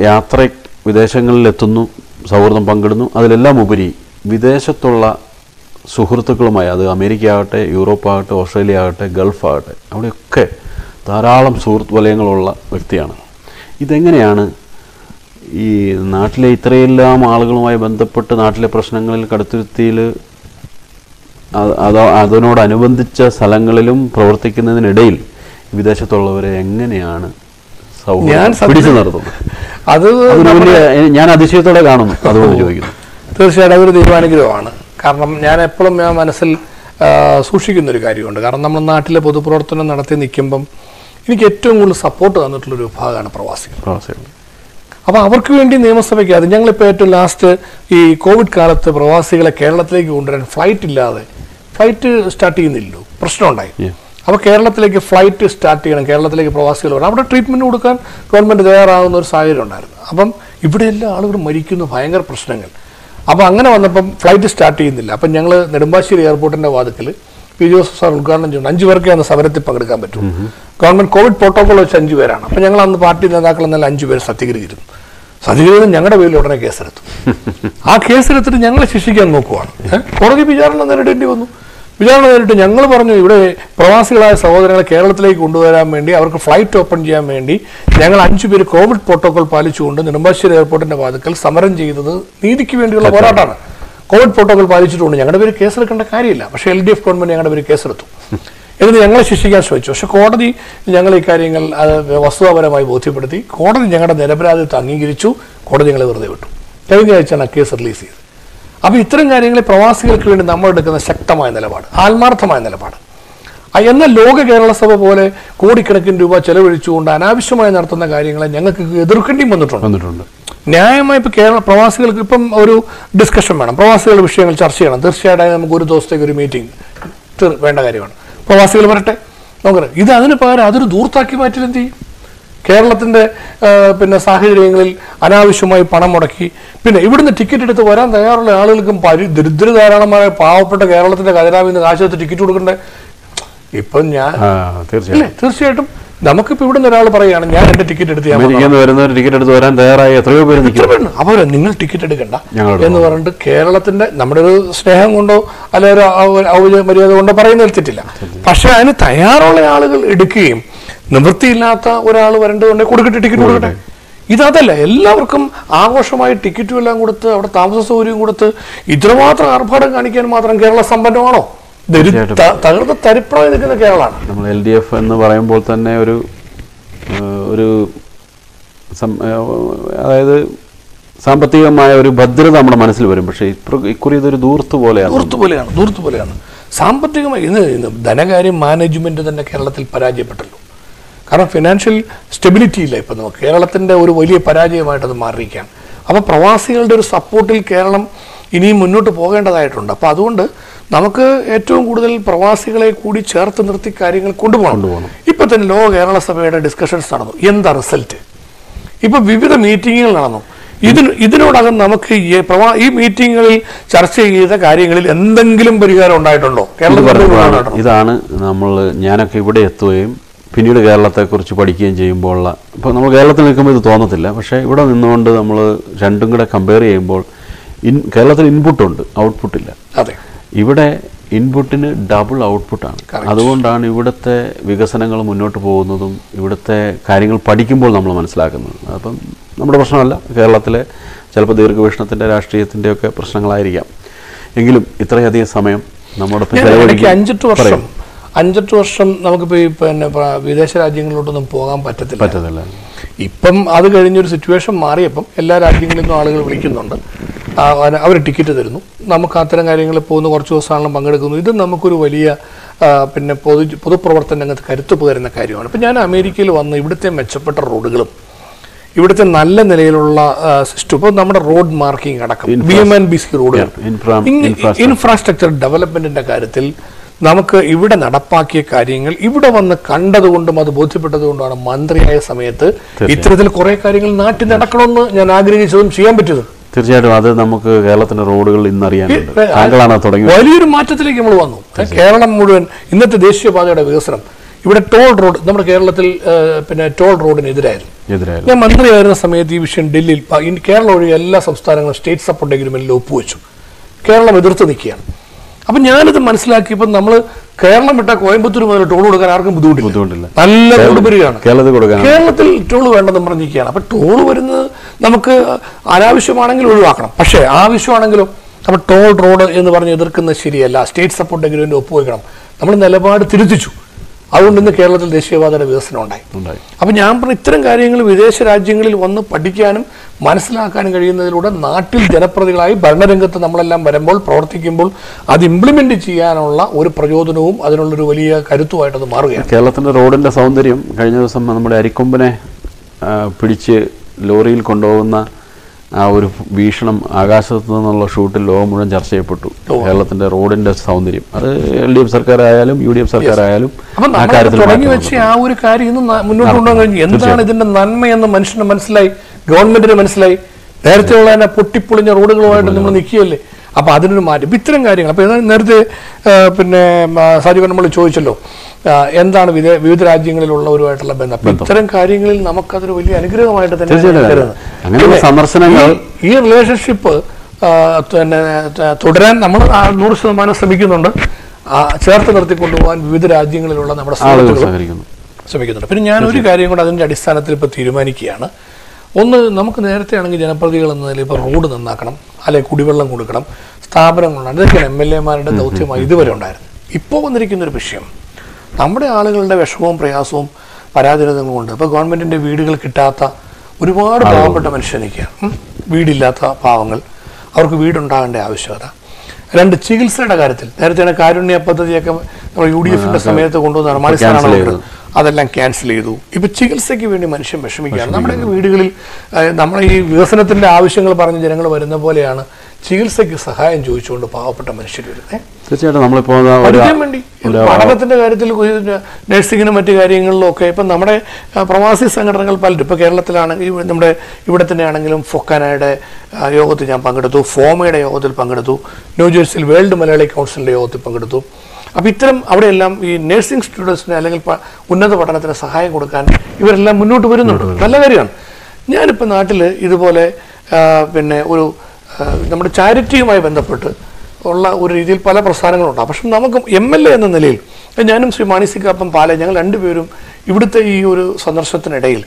വിദേശങ്ങളിലെത്തുന്നു, സൗഹൃദം പങ്കിടുന്നു. അതിലെല്ലാം ഉപരി വിദേശത്തുള്ള സുഹൃത്തുക്കളുമായി, അത് അമേരിക്ക ആകട്ടെ, യൂറോപ്പ് ആകട്ടെ, ഓസ്ട്രേലിയ ആകട്ടെ, ഗൾഫ് ആകട്ടെ, അവിടെയൊക്കെ ധാരാളം സുഹൃത്ത് വലയങ്ങളുള്ള വ്യക്തിയാണ്. ഇതെങ്ങനെയാണ് ഈ നാട്ടിലെ ഇത്രയെല്ലാം ആളുകളുമായി ബന്ധപ്പെട്ട് നാട്ടിലെ പ്രശ്നങ്ങളിൽ കടുത്തുരുത്തിയിൽ അതിനോടനുബന്ധിച്ച സ്ഥലങ്ങളിലും പ്രവർത്തിക്കുന്നതിനിടയിൽ വിദേശത്തുള്ളവരെ എങ്ങനെയാണ് പിടിച്ചു നിർത്തുന്നത്? അത് ഞാൻ അതിശയത്തോടെ കാണുന്നു. അതുകൊണ്ട് ചോദിക്കുന്നു. തീർച്ചയായിട്ടും അതൊരു ദൈവാനുഗ്രഹമാണ്. കാരണം ഞാൻ എപ്പോഴും മനസ്സിൽ സൂക്ഷിക്കുന്നൊരു കാര്യമുണ്ട്. കാരണം നമ്മൾ നാട്ടിലെ പൊതുപ്രവർത്തനം നടത്തി നിൽക്കുമ്പം എനിക്ക് ഏറ്റവും കൂടുതൽ സപ്പോർട്ട് തന്നിട്ടുള്ളൊരു വിഭാഗമാണ് പ്രവാസികൾ. അപ്പോൾ അവർക്ക് വേണ്ടി നിയമസഭയ്ക്ക് അത് ഞങ്ങളിപ്പോൾ ഏറ്റവും ലാസ്റ്റ് ഈ കോവിഡ് കാലത്ത് പ്രവാസികളെ കേരളത്തിലേക്ക് കൊണ്ടുവരാൻ ഫ്ലൈറ്റ് സ്റ്റാർട്ട് ചെയ്യുന്നില്ലല്ലോ, പ്രശ്നമുണ്ടായി. അപ്പോൾ കേരളത്തിലേക്ക് ഫ്ലൈറ്റ് സ്റ്റാർട്ട് ചെയ്യണം, കേരളത്തിലേക്ക് പ്രവാസികൾ വരണം, അവിടെ ട്രീറ്റ്മെൻറ്റ് കൊടുക്കാൻ ഗവൺമെൻറ് തയ്യാറാകുന്ന ഒരു സാഹചര്യം ഉണ്ടായിരുന്നു. അപ്പം ഇവിടെ എല്ലാ ആളുകളും മരിക്കുന്നു, ഭയങ്കര പ്രശ്നങ്ങൾ. അപ്പോൾ അങ്ങനെ വന്നപ്പം ഫ്ലൈറ്റ് സ്റ്റാർട്ട് ചെയ്യുന്നില്ല. അപ്പം ഞങ്ങൾ നെടുമ്പാശ്ശേരി എയർപോർട്ടിൻ്റെ വാതിക്കൽ പി ജോസഫ് സാർ ഉദ്ഘാടനം ചെയ്യുന്നു. 5 പേർക്ക് അന്ന് സമരത്തിൽ പങ്കെടുക്കാൻ പറ്റും. ഗവൺമെൻറ് കോവിഡ് പ്രോട്ടോകോൾ വെച്ച് 5 പേരാണ്. അപ്പം ഞങ്ങൾ അന്ന് പാർട്ടി നേതാക്കൾ എന്നാൽ 5 പേര് സത്യഗ്രഹിച്ചിരുന്നു. ഞങ്ങളുടെ പേരിൽ ഉടനെ കേസെടുത്തു. ആ കേസെടുത്തിട്ട് ഞങ്ങളെ ശിക്ഷിക്കാൻ നോക്കുവാണ്. കോടതി വിചാരണ നേരിടേണ്ടി വന്നു. വിചാരണ നേരിട്ട് ഞങ്ങൾ പറഞ്ഞു, ഇവിടെ പ്രവാസികളായ സഹോദരങ്ങളെ കേരളത്തിലേക്ക് കൊണ്ടുവരാൻ വേണ്ടി, അവർക്ക് ഫ്ലൈറ്റ് ഓപ്പൺ ചെയ്യാൻ വേണ്ടി ഞങ്ങൾ 5 പേര് കോവിഡ് പ്രോട്ടോകോൾ പാലിച്ചുകൊണ്ട് നെടുമ്പാശ്ശേരി എയർപോർട്ടിന്റെ വാതിക്കൽ സമരം ചെയ്തത് നീതിക്ക് വേണ്ടിയുള്ള പോരാട്ടമാണ്. കോവിഡ് പ്രോട്ടോകോൾ പാലിച്ചിട്ടുണ്ട്. ഞങ്ങളുടെ പേര് കേസെടുക്കേണ്ട കാര്യമില്ല. പക്ഷേ LDF ഗവൺമെന്റ് ഞങ്ങളുടെ പേര് കേസെടുത്തു. എന്നിട്ട് ഞങ്ങളെ ശിക്ഷിക്കാൻ ശ്രമിച്ചു. പക്ഷെ കോടതി ഞങ്ങൾ ഈ കാര്യങ്ങൾ വസ്തുതാപരമായി ബോധ്യപ്പെടുത്തി. കോടതി ഞങ്ങളുടെ നിരപരാധിത്വം അംഗീകരിച്ചു. കോടതി ഞങ്ങളെ വെറുതെ വിട്ടു. കഴിഞ്ഞ ആഴ്ചയാണ് ആ കേസ് റിലീസ് ചെയ്തത്. അപ്പോൾ ഇത്തരം കാര്യങ്ങളിൽ പ്രവാസികൾക്ക് വേണ്ടി നമ്മൾ എടുക്കുന്ന ശക്തമായ നിലപാട്, ആത്മാർത്ഥമായ നിലപാട്. എന്നാൽ ലോക കേരള സഭ പോലെ കോടിക്കണക്കിന് രൂപ ചെലവഴിച്ചുകൊണ്ട് അനാവശ്യമായി നടത്തുന്ന കാര്യങ്ങളെ ഞങ്ങൾക്ക് എതിർക്കേണ്ടിയും വന്നിട്ടുണ്ട്. ന്യായമായി ഇപ്പോൾ പ്രവാസികൾക്ക് ഇപ്പം ഒരു ഡിസ്കഷൻ വേണം, പ്രവാസികളുടെ വിഷയങ്ങൾ ചർച്ച ചെയ്യണം. തീർച്ചയായിട്ടും നമുക്ക് ഒരു ദിവസത്തേക്ക് ഒരു മീറ്റിംഗ് വേണ്ട കാര്യമാണ്. പ്രവാസികൾ വരട്ടെ, നമുക്കറിയാം. ഇത് അതിന് പകരം അതൊരു ദൂർത്താക്കി മാറ്റിൽ എന്ത് ചെയ്യും? കേരളത്തിൻ്റെ സാഹചര്യങ്ങളിൽ അനാവശ്യമായി പണം മുടക്കി ഇവിടുന്ന് ടിക്കറ്റ് എടുത്ത് വരാൻ തയ്യാറുള്ള ആളുകൾക്കും ദരിദ്ര ധാരാളമായ പാവപ്പെട്ട കേരളത്തിൻ്റെ ഖജനാവിൽ നിന്ന് കാശെടുത്ത് ടിക്കറ്റ് കൊടുക്കണ്ടേ? ഇപ്പം ഞാൻ തീർച്ചയായിട്ടും നമുക്കിപ്പോൾ ഇവിടുന്ന് ഒരാൾ പറയുകയാണ്, ഞാൻ എൻ്റെ ടിക്കറ്റ് എടുത്ത് ടിക്കറ്റ് എടുത്ത് വരാൻ തയ്യാറായി എത്രയോ പേര്. അപ്പോൾ നിങ്ങൾ ടിക്കറ്റ് എടുക്കണ്ട എന്ന് പറഞ്ഞിട്ട് കേരളത്തിൻ്റെ നമ്മുടെ ഒരു സ്നേഹം കൊണ്ടോ അല്ലെങ്കിൽ ഒരു ഔദ്യോഗിക മര്യാദ കൊണ്ടോ പറയുന്നതിൽ തെറ്റില്ല. പക്ഷെ അതിന് തയ്യാറുള്ള ആളുകൾ എടുക്കുകയും നിവൃത്തിയില്ലാത്ത ഒരാൾ വരേണ്ടതുകൊണ്ട് കൊടുക്കട്ടെ, ടിക്കറ്റ് കൊടുക്കട്ടെ. ഇതല്ല, എല്ലാവർക്കും ആഘോഷമായി ടിക്കറ്റും എല്ലാം കൊടുത്ത് അവിടെ താമസ സൗകര്യം കൊടുത്ത് ഇത്രമാത്രം ആർഭാടം കാണിക്കാൻ മാത്രം കേരള സമ്പന്നമാണോ? തകർന്ന തരിപ്പണമായി നിൽക്കുന്ന കേരളമാണ്. നമ്മൾ LDF എന്ന് പറയുമ്പോൾ തന്നെ ഒരു അതായത് സാമ്പത്തികമായ ഒരു ഭദ്രത നമ്മുടെ മനസ്സിൽ വരും. പക്ഷേ ഇക്കുറി ഇതൊരു ദൂർത്ത് പോലെയാണ്. സാമ്പത്തികമായി ഇന്ന് ധനകാര്യം മാനേജ്മെന്റ് തന്നെ കേരളത്തിൽ പരാജയപ്പെട്ടല്ലോ. കാരണം ഫിനാൻഷ്യൽ സ്റ്റെബിലിറ്റി ഇല്ല. ഇപ്പം നമുക്ക് കേരളത്തിൻ്റെ ഒരു വലിയ പരാജയമായിട്ടത് മാറിയിരിക്കുകയാണ്. അപ്പോൾ പ്രവാസികളുടെ ഒരു സപ്പോർട്ടിൽ കേരളം ഇനിയും മുന്നോട്ട് പോകേണ്ടതായിട്ടുണ്ട്. അപ്പോൾ അതുകൊണ്ട് നമുക്ക് ഏറ്റവും കൂടുതൽ പ്രവാസികളെ കൂടി ചേർത്ത് നിർത്തി കാര്യങ്ങൾ കൊണ്ടുപോകണം. ഇപ്പം തന്നെ ലോക കേരള സഭയുടെ ഡിസ്കഷൻസ് നടന്നു. എന്താ റിസൾട്ട്? ഇപ്പം വിവിധ മീറ്റിങ്ങുകൾ നടന്നു. ഇതിനോടകം നമുക്ക് ഈ മീറ്റിങ്ങുകളിൽ ചർച്ച ചെയ്ത കാര്യങ്ങളിൽ എന്തെങ്കിലും പരിഹാരം ഉണ്ടായിട്ടുണ്ടോ? ഇതാണ് ഞാനൊക്കെ ഇവിടെ എത്തുകയും പിന്നീട് കേരളത്തെക്കുറിച്ച് പഠിക്കുകയും ചെയ്യുമ്പോഴുള്ള, ഇപ്പോൾ നമ്മൾ കേരളത്തിൽ നിൽക്കുമ്പോൾ ഇത് തോന്നത്തില്ല. പക്ഷേ ഇവിടെ നിന്നുകൊണ്ട് നമ്മൾ രണ്ടും കൂടെ കമ്പയർ ചെയ്യുമ്പോൾ കേരളത്തിൽ ഇൻപുട്ടുണ്ട്, ഔട്ട്പുട്ടില്ല. അതെ, ഇവിടെ ഇൻപുട്ടിന് ഡബിൾ ഔട്ട്പുട്ടാണ്. അതുകൊണ്ടാണ് ഇവിടുത്തെ വികസനങ്ങൾ മുന്നോട്ട് പോകുന്നതും ഇവിടുത്തെ കാര്യങ്ങൾ പഠിക്കുമ്പോൾ നമ്മൾ മനസ്സിലാക്കുന്നത്. അപ്പം നമ്മുടെ പ്രശ്നമല്ല, കേരളത്തിലെ ചിലപ്പോൾ ദീർഘവീക്ഷണത്തിൻ്റെ രാഷ്ട്രീയത്തിൻ്റെയൊക്കെ പ്രശ്നങ്ങളായിരിക്കാം. എങ്കിലും ഇത്രയധികം സമയം നമ്മുടെ 5-8 വർഷം നമുക്കിപ്പോൾ വിദേശ രാജ്യങ്ങളിലോട്ടൊന്നും പോകാൻ പറ്റത്തില്ല. ഇപ്പം അത് കഴിഞ്ഞൊരു സിറ്റുവേഷൻ മാറിയപ്പം എല്ലാ രാജ്യങ്ങളിൽ നിന്നും ആളുകൾ വിളിക്കുന്നുണ്ട്, അവർ ടിക്കറ്റ് തരുന്നു, നമുക്ക് അത്തരം കാര്യങ്ങളിൽ പോകുന്ന കുറച്ച് ദിവസമാണെങ്കിലും പങ്കെടുക്കുന്നു. ഇത് നമുക്കൊരു വലിയ പൊതുപ്രവർത്തന രംഗത്ത് കരുത്ത് പകരുന്ന കാര്യമാണ്. ഇപ്പം ഞാൻ അമേരിക്കയിൽ വന്ന് ഇവിടുത്തെ മെച്ചപ്പെട്ട റോഡുകളും ഇവിടുത്തെ നല്ല നിലയിലുള്ള സിസ്റ്റം, ഇപ്പോൾ നമ്മുടെ റോഡ് മാർക്കിംഗ് അടക്കം BMNBC റോഡുകൾ, ഇൻഫ്രാസ്ട്രക്ചർ ഡെവലപ്മെന്റിന്റെ കാര്യത്തിൽ നമുക്ക് ഇവിടെ നടപ്പാക്കിയ കാര്യങ്ങൾ ഇവിടെ വന്ന് കണ്ടതുകൊണ്ടും അത് ബോധ്യപ്പെട്ടതുകൊണ്ടാണ് മന്ത്രിയായ സമയത്ത് ഇത്തരത്തിൽ കുറെ കാര്യങ്ങൾ നാട്ടിൽ നടക്കണമെന്ന് ഞാൻ ആഗ്രഹിച്ചതും ചെയ്യാൻ പറ്റിയതും. തീർച്ചയായിട്ടും അത് നമുക്ക് കേരളത്തിന്റെ റോഡുകൾ ഇന്നറിയാൻ വലിയൊരു മാറ്റത്തിലേക്ക് നമ്മൾ വന്നു. കേരളം മുഴുവൻ ഇന്നത്തെ ദേശീയപാതയുടെ വികസനം, ഇവിടെ ടോൾ റോഡ്, നമ്മുടെ കേരളത്തിൽ ടോൾ റോഡിനെതിരായിരുന്നു. ഞാൻ മന്ത്രിയായിരുന്ന സമയത്ത് ഈ വിഷയം ഡൽഹിയിൽ കേരളം ഒഴികെ എല്ലാ സംസ്ഥാനങ്ങളും സ്റ്റേറ്റ് സപ്പോർട്ട് എഗ്രിമെന്റിൽ ഒപ്പുവെച്ചു. കേരളം എതിർത്ത് നിൽക്കുകയാണ്. അപ്പം ഞാനിത് മനസ്സിലാക്കിയപ്പോൾ നമ്മൾ കേരളം വിട്ട കോയമ്പത്തൂർ മുതൽ ടോൾ കൊടുക്കാൻ ആർക്കും ബുദ്ധിമുട്ടില്ല. നല്ല കൊടുപരിയാണ്. കേരളത്തിൽ ടോൾ വേണ്ടെന്ന് പറഞ്ഞിരിക്കുകയാണ്. അപ്പം ടോൾ വരുന്നത് നമുക്ക് അനാവശ്യമാണെങ്കിൽ ഒഴിവാക്കണം. പക്ഷേ ആവശ്യമാണെങ്കിലും അപ്പോൾ ടോൾ റോഡ് എന്ന് പറഞ്ഞ് എതിർക്കുന്നത് ശരിയല്ല. സ്റ്റേറ്റ് സപ്പോർട്ട് അഗ്രിമെന്റ് ഒപ്പുവെക്കണം. നമ്മൾ നിലപാട് തിരുത്തിച്ചു. അതുകൊണ്ട് ഇന്ന് കേരളത്തിൽ ദേശീയപാതയുടെ വികസനം ഉണ്ടായി. അപ്പം ഞാൻ പറഞ്ഞ ഇത്തരം കാര്യങ്ങൾ വിദേശ രാജ്യങ്ങളിൽ വന്ന് പഠിക്കാനും മനസ്സിലാക്കാനും കഴിയുന്നതിലൂടെ നാട്ടിൽ ജനപ്രതികളായി ഭരണരംഗത്ത് നമ്മളെല്ലാം വരുമ്പോൾ പ്രവർത്തിക്കുമ്പോൾ അത് ഇംപ്ലിമെന്റ് ചെയ്യാനുള്ള ഒരു പ്രചോദനവും അതിനുള്ളൊരു വലിയ കരുത്തുമായിട്ടത് മാറുകയാണ്. കേരളത്തിന്റെ റോഡിന്റെ സൗന്ദര്യം കഴിഞ്ഞ ദിവസം നമ്മുടെ അരിക്കൊമ്പനെ പിടിച്ച് ലോറിയിൽ കൊണ്ടുപോകുന്ന ആ ഒരു വീക്ഷണം ആകാശത്തു നിന്നുള്ള ഷൂട്ടിൽ ലോകം മുഴുവൻ ചർച്ച ചെയ്യപ്പെട്ടു. കേരളത്തിന്റെ റോഡിന്റെ സൗന്ദര്യം അത് LDF സർക്കാരായാലും UDF സർക്കാരായാലും ആ കാര്യത്തിൽ തുടങ്ങി വെച്ച് ആ ഒരു കാര്യം ഇന്ന് മുന്നോട്ട് കൊണ്ടുപോകാൻ കഴിഞ്ഞു. എന്താണ് ഇതിന്റെ നന്മയെന്ന് മനുഷ്യന് മനസ്സിലായി, ഗവൺമെന്റിന് മനസ്സിലായി. നേരത്തെ ഉള്ള തന്നെ പൊട്ടിപ്പൊളിഞ്ഞ റോഡുകളുമായിട്ട് നമ്മൾ നിൽക്കുകയല്ലേ. അപ്പൊ അതിനൊരു മാറ്റം ഇത്തരം കാര്യങ്ങൾ. അപ്പൊ നേരത്തെ പിന്നെ സാജു നമ്മൾ ചോദിച്ചല്ലോ എന്താണ് വിവിധ രാജ്യങ്ങളിലുള്ളവരുമായിട്ടുള്ള ബന്ധം. അപ്പൊ ഇത്തരം കാര്യങ്ങളിൽ നമുക്കതൊരു വലിയ അനുഗ്രഹമായിട്ട് തന്നെ സന്ദർശനങ്ങൾ ഈ റിലേഷൻഷിപ്പ് തന്നെ തുടരാൻ നമ്മൾ 100% ശ്രമിക്കുന്നുണ്ട്. ചേർത്ത് നിർത്തിക്കൊണ്ടുപോകാൻ വിവിധ രാജ്യങ്ങളിലുള്ള നമ്മുടെ ശ്രമിക്കുന്നുണ്ട്. പിന്നെ ഞാനൊരു കാര്യം കൂടെ അതിൻ്റെ അടിസ്ഥാനത്തിൽ ഇപ്പോൾ തീരുമാനിക്കുകയാണ്. ഒന്ന്, നമുക്ക് നേരത്തെ ആണെങ്കിൽ ജനപ്രതികൾ എന്ന നിലയിൽ ഇപ്പോൾ റോഡ് നന്നാക്കണം, അല്ലെങ്കിൽ കുടിവെള്ളം കൊടുക്കണം, സ്ഥാപനങ്ങളുണ്ട്. ഇതൊക്കെയാണ് MLA-മാരുടെ ദൗത്യമായി ഇതുവരെ ഉണ്ടായിരുന്നു. ഇപ്പോൾ വന്നിരിക്കുന്നൊരു വിഷയം നമ്മുടെ ആളുകളുടെ വിഷമവും പ്രയാസവും പരാധീനതകളും കൊണ്ട് ഇപ്പോൾ ഗവൺമെൻറ്റിൻ്റെ വീടുകൾ കിട്ടാത്ത ഒരുപാട് പാവപ്പെട്ട മനുഷ്യർ നിൽക്കുകയാണ്. വീടില്ലാത്ത പാവങ്ങൾ, അവർക്ക് വീടുണ്ടാകേണ്ട ആവശ്യകത. 2, ചികിത്സയുടെ കാര്യത്തിൽ നേരത്തെ കാരുണ്യ പദ്ധതിയൊക്കെ നമ്മൾ UDF-ന്റെ സമയത്ത് കൊണ്ടുവന്നതാണ്. മണിസ്ഥാനാണ് അതെല്ലാം ക്യാൻസൽ ചെയ്തു. ഇപ്പൊ ചികിത്സയ്ക്ക് വേണ്ടി മനുഷ്യൻ വിഷമിക്കുകയാണ്. നമ്മുടെ വീടുകളിൽ നമ്മുടെ ഈ വികസനത്തിന്റെ ആവശ്യങ്ങൾ പറഞ്ഞ് ജനങ്ങൾ വരുന്ന പോലെയാണ് ചികിത്സയ്ക്ക് സഹായം ചോദിച്ചുകൊണ്ട് പാവപ്പെട്ട മനുഷ്യർ വരുന്നത്. തീർച്ചയായിട്ടും നമ്മളിപ്പോ പഠിക്കാൻ വേണ്ടി പഠനത്തിന്റെ കാര്യത്തിൽ നഴ്സിങ്ങിനും മറ്റു കാര്യങ്ങളിലും ഒക്കെ ഇപ്പം നമ്മുടെ പ്രവാസി സംഘടനകൾ പലരും ഇപ്പോൾ കേരളത്തിലാണെങ്കിൽ നമ്മുടെ ഇവിടെ തന്നെ ആണെങ്കിലും ഫൊക്കാനയുടെ യോഗത്തിൽ ഞാൻ പങ്കെടുത്തു, ഫോമയുടെ യോഗത്തിൽ പങ്കെടുത്തു, ന്യൂജേഴ്സിയിൽ വേൾഡ് മലയാളി കൗൺസിലിന്റെ യോഗത്തിൽ പങ്കെടുത്തു. അപ്പോൾ ഇത്തരം അവിടെയെല്ലാം ഈ നഴ്സിംഗ് സ്റ്റുഡൻസിന് അല്ലെങ്കിൽ ഉന്നത പഠനത്തിന് സഹായം കൊടുക്കാൻ ഇവരെല്ലാം മുന്നോട്ട് വരുന്നുണ്ട്. നല്ല കാര്യമാണ്. ഞാനിപ്പോൾ നാട്ടിൽ ഇതുപോലെ പിന്നെ ഒരു നമ്മുടെ ചാരിറ്റിയുമായി ബന്ധപ്പെട്ട് ഉള്ള ഒരു രീതിയിൽ പല പ്രസ്ഥാനങ്ങളുണ്ടാകും. പക്ഷെ നമുക്ക് MLA എന്ന നിലയിൽ ഞാനും ശ്രീ മാണിസിക്കാപ്പം പാല ഞങ്ങൾ രണ്ടുപേരും ഇവിടുത്തെ ഈ ഒരു സന്ദർശനത്തിനിടയിൽ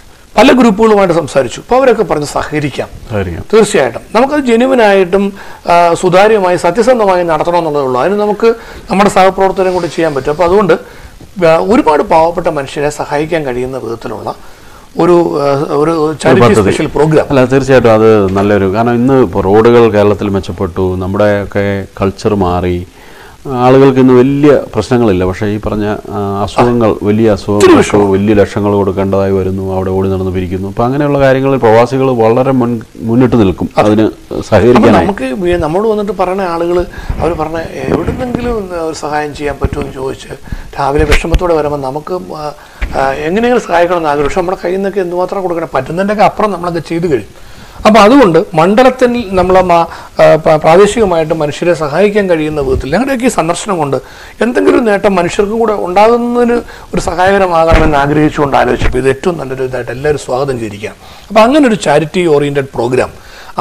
പല ഗ്രൂപ്പുകളുമായിട്ട് സംസാരിച്ചു. അപ്പോൾ അവരൊക്കെ പറഞ്ഞ് സഹകരിക്കാം. തീർച്ചയായിട്ടും നമുക്കത് ജെന്യുവനായിട്ടും സുതാര്യമായി സത്യസന്ധമായി നടത്തണമെന്നുള്ളതേ ഉള്ളൂ. അതിന് നമുക്ക് നമ്മുടെ സഹപ്രവർത്തനം കൂടി ചെയ്യാൻ പറ്റും. അപ്പോൾ അതുകൊണ്ട് ഒരുപാട് പാവപ്പെട്ട മനുഷ്യരെ സഹായിക്കാൻ കഴിയുന്ന വിധത്തിലുള്ള ഒരു ചാരിറ്റി സ്പെഷ്യൽ പ്രോഗ്രാം. അല്ല, തീർച്ചയായിട്ടും അത് നല്ലൊരു, കാരണം ഇന്ന് ഇപ്പോൾ റോഡുകൾ കേരളത്തിൽ മെച്ചപ്പെട്ടു, നമ്മുടെയൊക്കെ കൾച്ചർ മാറി, ആളുകൾക്ക് ഇന്ന് വലിയ പ്രശ്നങ്ങളില്ല. പക്ഷേ ഈ പറഞ്ഞ അസുഖങ്ങൾ, വലിയ അസുഖങ്ങൾക്ക് വലിയ ലക്ഷങ്ങൾ കൊടുക്കേണ്ടതായി വരുന്നു, അവിടെ ഓടി നടന്ന് പിരിക്കുന്നു. അപ്പം അങ്ങനെയുള്ള കാര്യങ്ങളിൽ പ്രവാസികൾ വളരെ മുന്നിട്ട് നിൽക്കും അതിന് സഹകരിക്കാൻ. നമുക്ക് നമ്മോട് വന്നിട്ട് പറയുന്ന ആളുകൾ അവർ പറഞ്ഞ എവിടെന്നെങ്കിലും ഒരു സഹായം ചെയ്യാൻ പറ്റുമെന്ന് ചോദിച്ച് രാവിലെ വിഷമത്തോടെ വരുമ്പോൾ നമുക്ക് എങ്ങനെയെങ്കിലും സഹായിക്കണമെന്ന് ആഗ്രഹം. പക്ഷെ നമ്മുടെ കയ്യിൽ നിന്നൊക്കെ എന്തുമാത്രം കൊടുക്കണം, പറ്റുന്നതിൻ്റെയൊക്കെ അപ്പുറം നമ്മളൊക്കെ ചെയ്തു കഴിയും. അപ്പോൾ അതുകൊണ്ട് മണ്ഡലത്തിൽ നമ്മൾ പ്രാദേശികമായിട്ട് മനുഷ്യരെ സഹായിക്കാൻ കഴിയുന്ന വിധത്തിൽ ഞങ്ങളുടെയൊക്കെ ഈ സന്ദർശനം കൊണ്ട് എന്തെങ്കിലും നേട്ടം മനുഷ്യർക്കും കൂടെ ഉണ്ടാകുന്നതിന് ഒരു സഹായകരമാകണമെന്ന് ആഗ്രഹിച്ചുകൊണ്ട് ആലോചിച്ചപ്പോൾ ഇത് ഏറ്റവും നല്ലൊരു ഇതായിട്ട് എല്ലാവരും സ്വാഗതം ചെയ്തിരിക്കുകയാണ്. അപ്പോൾ അങ്ങനെ ഒരു ചാരിറ്റി ഓറിയന്റഡ് പ്രോഗ്രാം,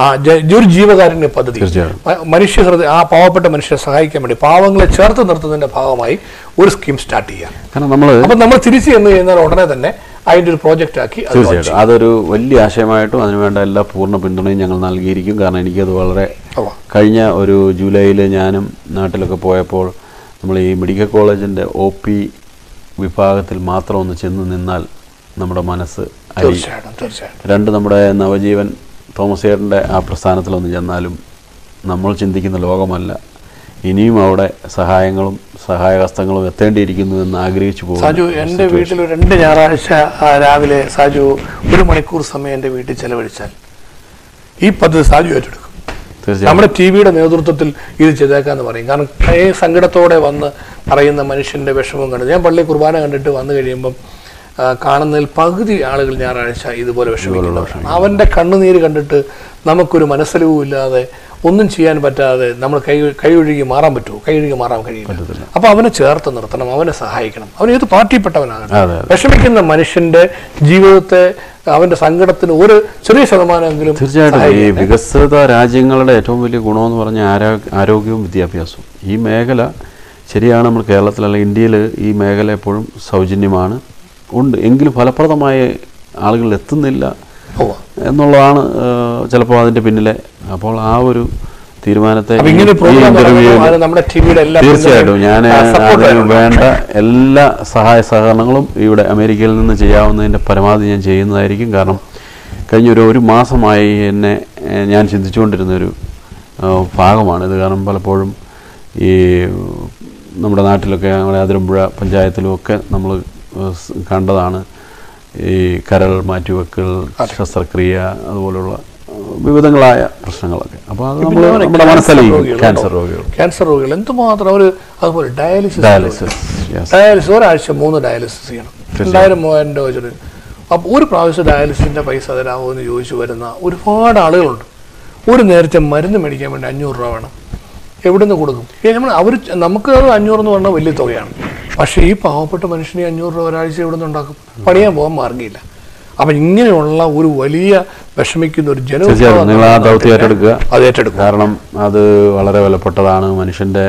ഒരു ജീവകാരുണ്യ പദ്ധതി, മനുഷ്യഹൃദയ ആ പാവപ്പെട്ട മനുഷ്യരെ സഹായിക്കാൻ വേണ്ടി പാവങ്ങളെ ചേർത്ത് നിർത്തുന്നതിന്റെ ഭാഗമായി ഒരു സ്കീം സ്റ്റാർട്ട് ചെയ്യാം. അപ്പം നമ്മൾ തിരിച്ചു ചെന്ന് കഴിഞ്ഞാൽ ഉടനെ തന്നെ അതിൻ്റെ ഒരു പ്രോജക്റ്റ് ആക്കി തീർച്ചയായിട്ടും അതൊരു വലിയ ആശയമായിട്ടും അതിനുവേണ്ട എല്ലാ പൂർണ്ണ പിന്തുണയും ഞങ്ങൾ നൽകിയിരിക്കും. കാരണം എനിക്കത് വളരെ കഴിഞ്ഞ ഒരു ജൂലൈയിൽ ഞാനും നാട്ടിലൊക്കെ പോയപ്പോൾ നമ്മൾ ഈ മെഡിക്കൽ കോളേജിൻ്റെ OP വിഭാഗത്തിൽ മാത്രം ഒന്ന് ചെന്ന് നിന്നാൽ നമ്മുടെ മനസ്സ് അരി. 2, നമ്മുടെ നവജീവൻ തോമസ് ചേട്ടൻ്റെ ആ പ്രസ്ഥാനത്തിലൊന്ന് ചെന്നാലും നമ്മൾ ചിന്തിക്കുന്ന ലോകമല്ല, ഇനിയും അവിടെ സഹായങ്ങളും സഹായഹസ്തങ്ങളും എത്തേണ്ടിയിരിക്കുന്നു എന്ന് ആഗ്രഹിച്ചു പോകും. സാജു, എൻ്റെ വീട്ടിൽ 2 ഞായറാഴ്ച രാവിലെ സാജു 1 മണിക്കൂർ സമയം എൻ്റെ വീട്ടിൽ ചെലവഴിച്ചാൽ ഈ പദ്ധതി സാജു ഏറ്റെടുക്കും. നമ്മുടെ TV-യുടെ നേതൃത്വത്തിൽ ഇത് ചെയ്തേക്കാന്ന് പറയും. കാരണം സങ്കടത്തോടെ വന്ന് പറയുന്ന മനുഷ്യൻ്റെ വിഷമം കണ്ടു. ഞാൻ പള്ളി കുർബാന കണ്ടിട്ട് വന്നു കഴിയുമ്പം കാണുന്നതിൽ പകുതി ആളുകൾ ഞായറാഴ്ച ഇതുപോലെ വിഷമിക്കുന്നവരാണ്. അവൻ്റെ കണ്ണുനീര് കണ്ടിട്ട് നമുക്കൊരു മനസ്സലിവും ഇല്ലാതെ ഒന്നും ചെയ്യാൻ പറ്റാതെ നമ്മൾ കൈയൊഴുകി മാറാൻ പറ്റുമോ? കൈയൊഴുകി മാറാൻ കഴിയില്ല. അപ്പോൾ അവനെ ചേർത്ത് നിർത്തണം, അവനെ സഹായിക്കണം. അവൻ ഏത് പാർട്ടിപ്പെട്ടവനാകണം. വിഷമിക്കുന്ന മനുഷ്യന്റെ ജീവിതത്തെ, അവന്റെ സങ്കടത്തിന് ഒരു ചെറിയ ശതമാനമെങ്കിലും. തീർച്ചയായിട്ടും ഈ വികസിത രാജ്യങ്ങളുടെ ഏറ്റവും വലിയ ഗുണമെന്ന് പറഞ്ഞാൽ ആരോഗ്യവും വിദ്യാഭ്യാസവും. ഈ മേഖല ശരിയാണ്, നമ്മൾ കേരളത്തിൽ അല്ലെങ്കിൽ ഇന്ത്യയിൽ ഈ മേഖല എപ്പോഴും സൗജന്യമാണ് ഉണ്ട്, എങ്കിലും ഫലപ്രദമായ ആളുകൾ എത്തുന്നില്ല എന്നുള്ളതാണ് ചിലപ്പോൾ അതിൻ്റെ പിന്നിലെ. അപ്പോൾ ആ ഒരു തീരുമാനത്തെ തീർച്ചയായിട്ടും ഞാൻ അതിന് വേണ്ട എല്ലാ സഹായ സഹകരണങ്ങളും ഇവിടെ അമേരിക്കയിൽ നിന്ന് ചെയ്യാവുന്നതിൻ്റെ പരമാവധി ഞാൻ ചെയ്യുന്നതായിരിക്കും. കാരണം കഴിഞ്ഞ ഒരു മാസമായി ഞാൻ ചിന്തിച്ചുകൊണ്ടിരുന്നൊരു ഭാഗമാണിത്. കാരണം പലപ്പോഴും ഈ നമ്മുടെ നാട്ടിലൊക്കെ, നമ്മുടെ അതിരമ്പുഴ പഞ്ചായത്തിലും ഒക്കെ നമ്മൾ കണ്ടതാണ് ഈ കരൾ മാറ്റിവെക്കൽ, ശസ്ത്രക്രിയ, അതുപോലുള്ള വിവിധങ്ങളായ പ്രശ്നങ്ങളൊക്കെ. അപ്പോൾ അത് നമ്മുടെ മനസ്സിലായി. ക്യാൻസർ രോഗികൾ എന്തുമാത്രം അവർ അതുപോലെ ഡയാലിസിസ് ഒരാഴ്ച 3 ഡയാലിസിസ് ചെയ്യണം. 2000-3000 രൂപ വെച്ചിട്ട്. അപ്പോൾ ഒരു പ്രാവശ്യം ഡയാലിസിൻ്റെ പൈസ തരാമോ എന്ന് ചോദിച്ചു വരുന്ന ഒരുപാട് ആളുകളുണ്ട്. ഒരു നേരത്തെ മരുന്ന് മേടിക്കാൻ വേണ്ടി 500 രൂപ വേണം. എവിടെ നിന്ന് കൊടുക്കും? നമുക്ക് 500 എന്ന് പറഞ്ഞാൽ വലിയ തുകയാണ്. പക്ഷേ ഈ പാവപ്പെട്ട മനുഷ്യന് 500 രൂപ ഒരാഴ്ച എവിടെ നിന്ന് ഉണ്ടാക്കും? പണിയാൻ പോകാൻ മാർഗ്ഗമില്ല. അപ്പം ഇങ്ങനെയുള്ള ഒരു വലിയ വിഷമിക്കുന്ന ഒരു ജനവിഭാഗം നിങ്ങൾ ആ ദൗത്യം ഏറ്റെടുക്കുക. കാരണം അത് വളരെ വിലപ്പെട്ടതാണ്. മനുഷ്യൻ്റെ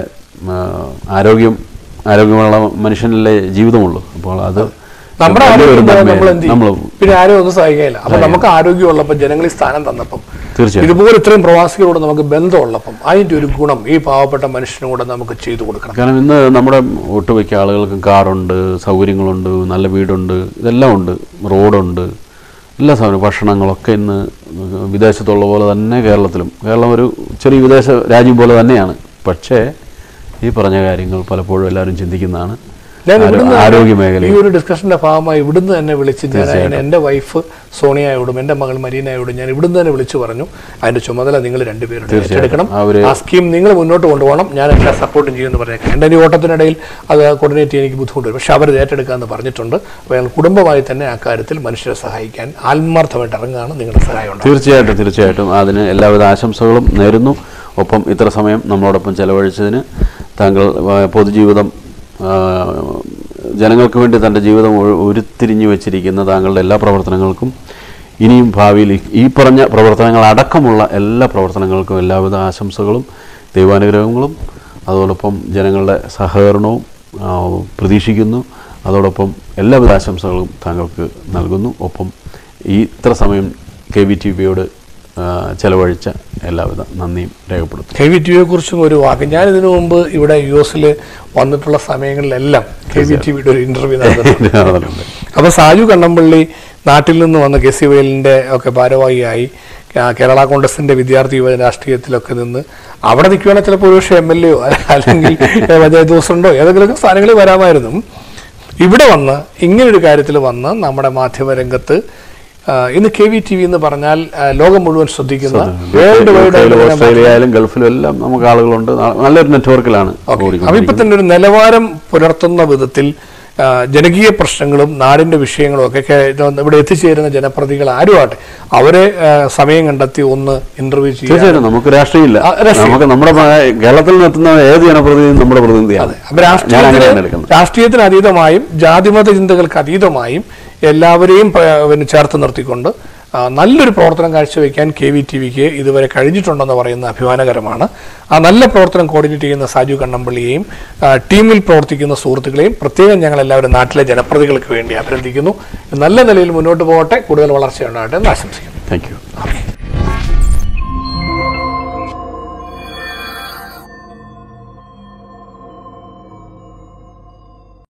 ആരോഗ്യമുള്ള മനുഷ്യനല്ലേ ജീവിതമുള്ളൂ. അപ്പോൾ അത് നമ്മുടെ ആരോഗ്യം പിന്നെ ആരും ഒന്നും സഹായിക്കില്ല. അപ്പൊ നമുക്ക് ആരോഗ്യമുള്ളപ്പോൾ ജനങ്ങളിൽ സ്ഥാനം തന്നപ്പം, ഇതുപോലെ ഇത്രയും പ്രവാസികളോട് നമുക്ക് ബന്ധമുള്ളപ്പം അതിന്റെ ഒരു ഗുണം ഈ പാവപ്പെട്ട മനുഷ്യനോട് നമുക്ക് ചെയ്തു കൊടുക്കണം. കാരണം ഇന്ന് നമ്മുടെ ഒട്ടുമിക്ക ആളുകൾക്കും കാറുണ്ട്, സൗകര്യങ്ങളുണ്ട്, നല്ല വീടുണ്ട്, ഇതെല്ലാം ഉണ്ട്, റോഡുണ്ട്, എല്ലാ സാധനവും, ഭക്ഷണങ്ങളൊക്കെ ഇന്ന് വിദേശത്തുള്ള പോലെ തന്നെ കേരളം ഒരു ചെറിയ വിദേശ രാജ്യം പോലെ തന്നെയാണ്. പക്ഷേ ഈ പറഞ്ഞ കാര്യങ്ങൾ പലപ്പോഴും എല്ലാവരും ചിന്തിക്കുന്നതാണ്. ആരോഗ്യ മേഖല ഈ ഒരു ഡിസ്കഷന്റെ ഭാഗമായി ഇവിടുന്ന് തന്നെ വിളിച്ച് ഞാൻ എൻ്റെ വൈഫ് സോണിയയോടും എൻ്റെ മകൾ മരീനയോടും ഞാൻ ഇവിടുന്ന് തന്നെ വിളിച്ചു പറഞ്ഞു, അതിന്റെ ചുമതല നിങ്ങൾ രണ്ടുപേരും ഏറ്റെടുക്കണം, ആ സ്കീം നിങ്ങൾ മുന്നോട്ട് കൊണ്ടുപോകണം, ഞാൻ എല്ലാ സപ്പോർട്ടും ചെയ്യുമെന്ന് പറഞ്ഞേക്കാം. എൻ്റെ ഈ ഓട്ടത്തിനിടയിൽ അത് കോർഡിനേറ്റ് ചെയ്യാൻ എനിക്ക് ബുദ്ധിമുട്ട്, പക്ഷെ അവർ ഏറ്റെടുക്കാമെന്ന് പറഞ്ഞിട്ടുണ്ട്. അപ്പോൾ ഞങ്ങൾ കുടുംബമായി തന്നെ ആ കാര്യത്തിൽ മനുഷ്യരെ സഹായിക്കാൻ ആത്മാർത്ഥമായിട്ട് ഇറങ്ങുകയാണ്. നിങ്ങളുടെ സഹായം തീർച്ചയായിട്ടും അതിന് എല്ലാവിധ ആശംസകളും നേരുന്നു. ഒപ്പം ഇത്ര സമയം നമ്മളോടൊപ്പം ചെലവഴിച്ചതിന് താങ്കൾ പൊതുജീവിതം ജനങ്ങൾക്ക് വേണ്ടി തൻ്റെ ജീവിതം ഉരുത്തിരിഞ്ഞു വെച്ചിരിക്കുന്ന താങ്കളുടെ എല്ലാ പ്രവർത്തനങ്ങൾക്കും ഇനിയും ഭാവിയിൽ ഈ പറഞ്ഞ പ്രവർത്തനങ്ങൾ അടക്കമുള്ള എല്ലാ പ്രവർത്തനങ്ങൾക്കും എല്ലാവിധ ആശംസകളും ദൈവാനുഗ്രഹങ്ങളും അതോടൊപ്പം ജനങ്ങളുടെ സഹകരണവും പ്രതീക്ഷിക്കുന്നു. അതോടൊപ്പം എല്ലാവിധ ആശംസകളും താങ്കൾക്ക് നൽകുന്നു. ഒപ്പം ഈ ഇത്ര സമയം KVTVയോട് ചെലവഴിച്ച എല്ലാവിധ നന്ദിയും രേഖപ്പെടുത്തും. KVTVയെ കുറിച്ചും ഒരു വാക്ക്. ഞാനിതിനു മുമ്പ് ഇവിടെ US വന്നിട്ടുള്ള സമയങ്ങളിലെല്ലാം KVTVയുടെ ഒരു ഇന്റർവ്യൂ നടന്നിട്ടുണ്ട്. അപ്പോൾ സാജു കണ്ണമ്പള്ളി നാട്ടിൽ നിന്ന് വന്ന KCVLന്റെ ഒക്കെ ഭാരവാഹിയായി കേരള കോൺഗ്രസിന്റെ വിദ്യാർത്ഥി യുവ രാഷ്ട്രീയത്തിലൊക്കെ നിന്ന് അവിടെ നിൽക്കുകയാണെങ്കിൽ ചിലപ്പോൾ ഒരുപക്ഷെ MLA അല്ലെങ്കിൽ പഞ്ചായത്ത് പ്രസിഡന്റോ ഏതെങ്കിലുമൊക്കെ സ്ഥാനങ്ങളിൽ വരാമായിരുന്നു. ഇവിടെ വന്ന് ഇങ്ങനൊരു കാര്യത്തിൽ വന്ന് നമ്മുടെ മാധ്യമരംഗത്ത് ഇന്ന് KVTV എന്ന് പറഞ്ഞാൽ ലോകം മുഴുവൻ ശ്രദ്ധിക്കുന്ന, വേൾഡ് വൈഡ് ഓസ്ട്രേലിയയിലും ഗൾഫിലും എല്ലാം നമുക്ക് ആളുകളുണ്ട്. നല്ലൊരു നെറ്റ്വർക്കിലാണ്. അപ്പൊ ഇപ്പൊ തന്നെ ഒരു നിലവാരം പുലർത്തുന്ന വിധത്തിൽ ജനകീയ പ്രശ്നങ്ങളും നാടിന്റെ വിഷയങ്ങളും ഒക്കെ ഇവിടെ എത്തിച്ചേരുന്ന ജനപ്രതികൾ ആരുമാട്ടെ അവരെ സമയം കണ്ടെത്തി ഒന്ന് ഇന്റർവ്യൂ ചെയ്യാൻ. നമുക്ക് രാഷ്ട്രീയമില്ല, നമുക്ക് നമ്മുടെ കേരളത്തിൽ നിന്നെത്തുന്ന ഏത് ജനപ്രതിനിധിയും നമ്മുടെ പ്രതിനിധിയാണ്. രാഷ്ട്രീയത്തിന് അതീതമായും ജാതിമത ചിന്തകൾക്ക് അതീതമായും എല്ലാവരെയും ചേർത്ത് നിർത്തിക്കൊണ്ട് നല്ലൊരു പ്രവർത്തനം കാഴ്ചവെക്കാൻ KVTVക്ക് ഇതുവരെ കഴിഞ്ഞിട്ടുണ്ടെന്ന് പറയുന്ന അഭിമാനകരമാണ്. ആ നല്ല പ്രവർത്തനം കോർഡിനേറ്റ് ചെയ്യുന്ന സാജു കണ്ണമ്പള്ളിയെയും ടീമിൽ പ്രവർത്തിക്കുന്ന സുഹൃത്തുക്കളെയും പ്രത്യേകം ഞങ്ങൾ എല്ലാവരും നാട്ടിലെ ജനപ്രതികൾക്ക് വേണ്ടി അഭിനന്ദിക്കുന്നു. നല്ല നിലയിൽ മുന്നോട്ട് പോകട്ടെ, കൂടുതൽ വളർച്ചയുണ്ടാകട്ടെ എന്ന് ആശംസിക്കുന്നു. Thank U.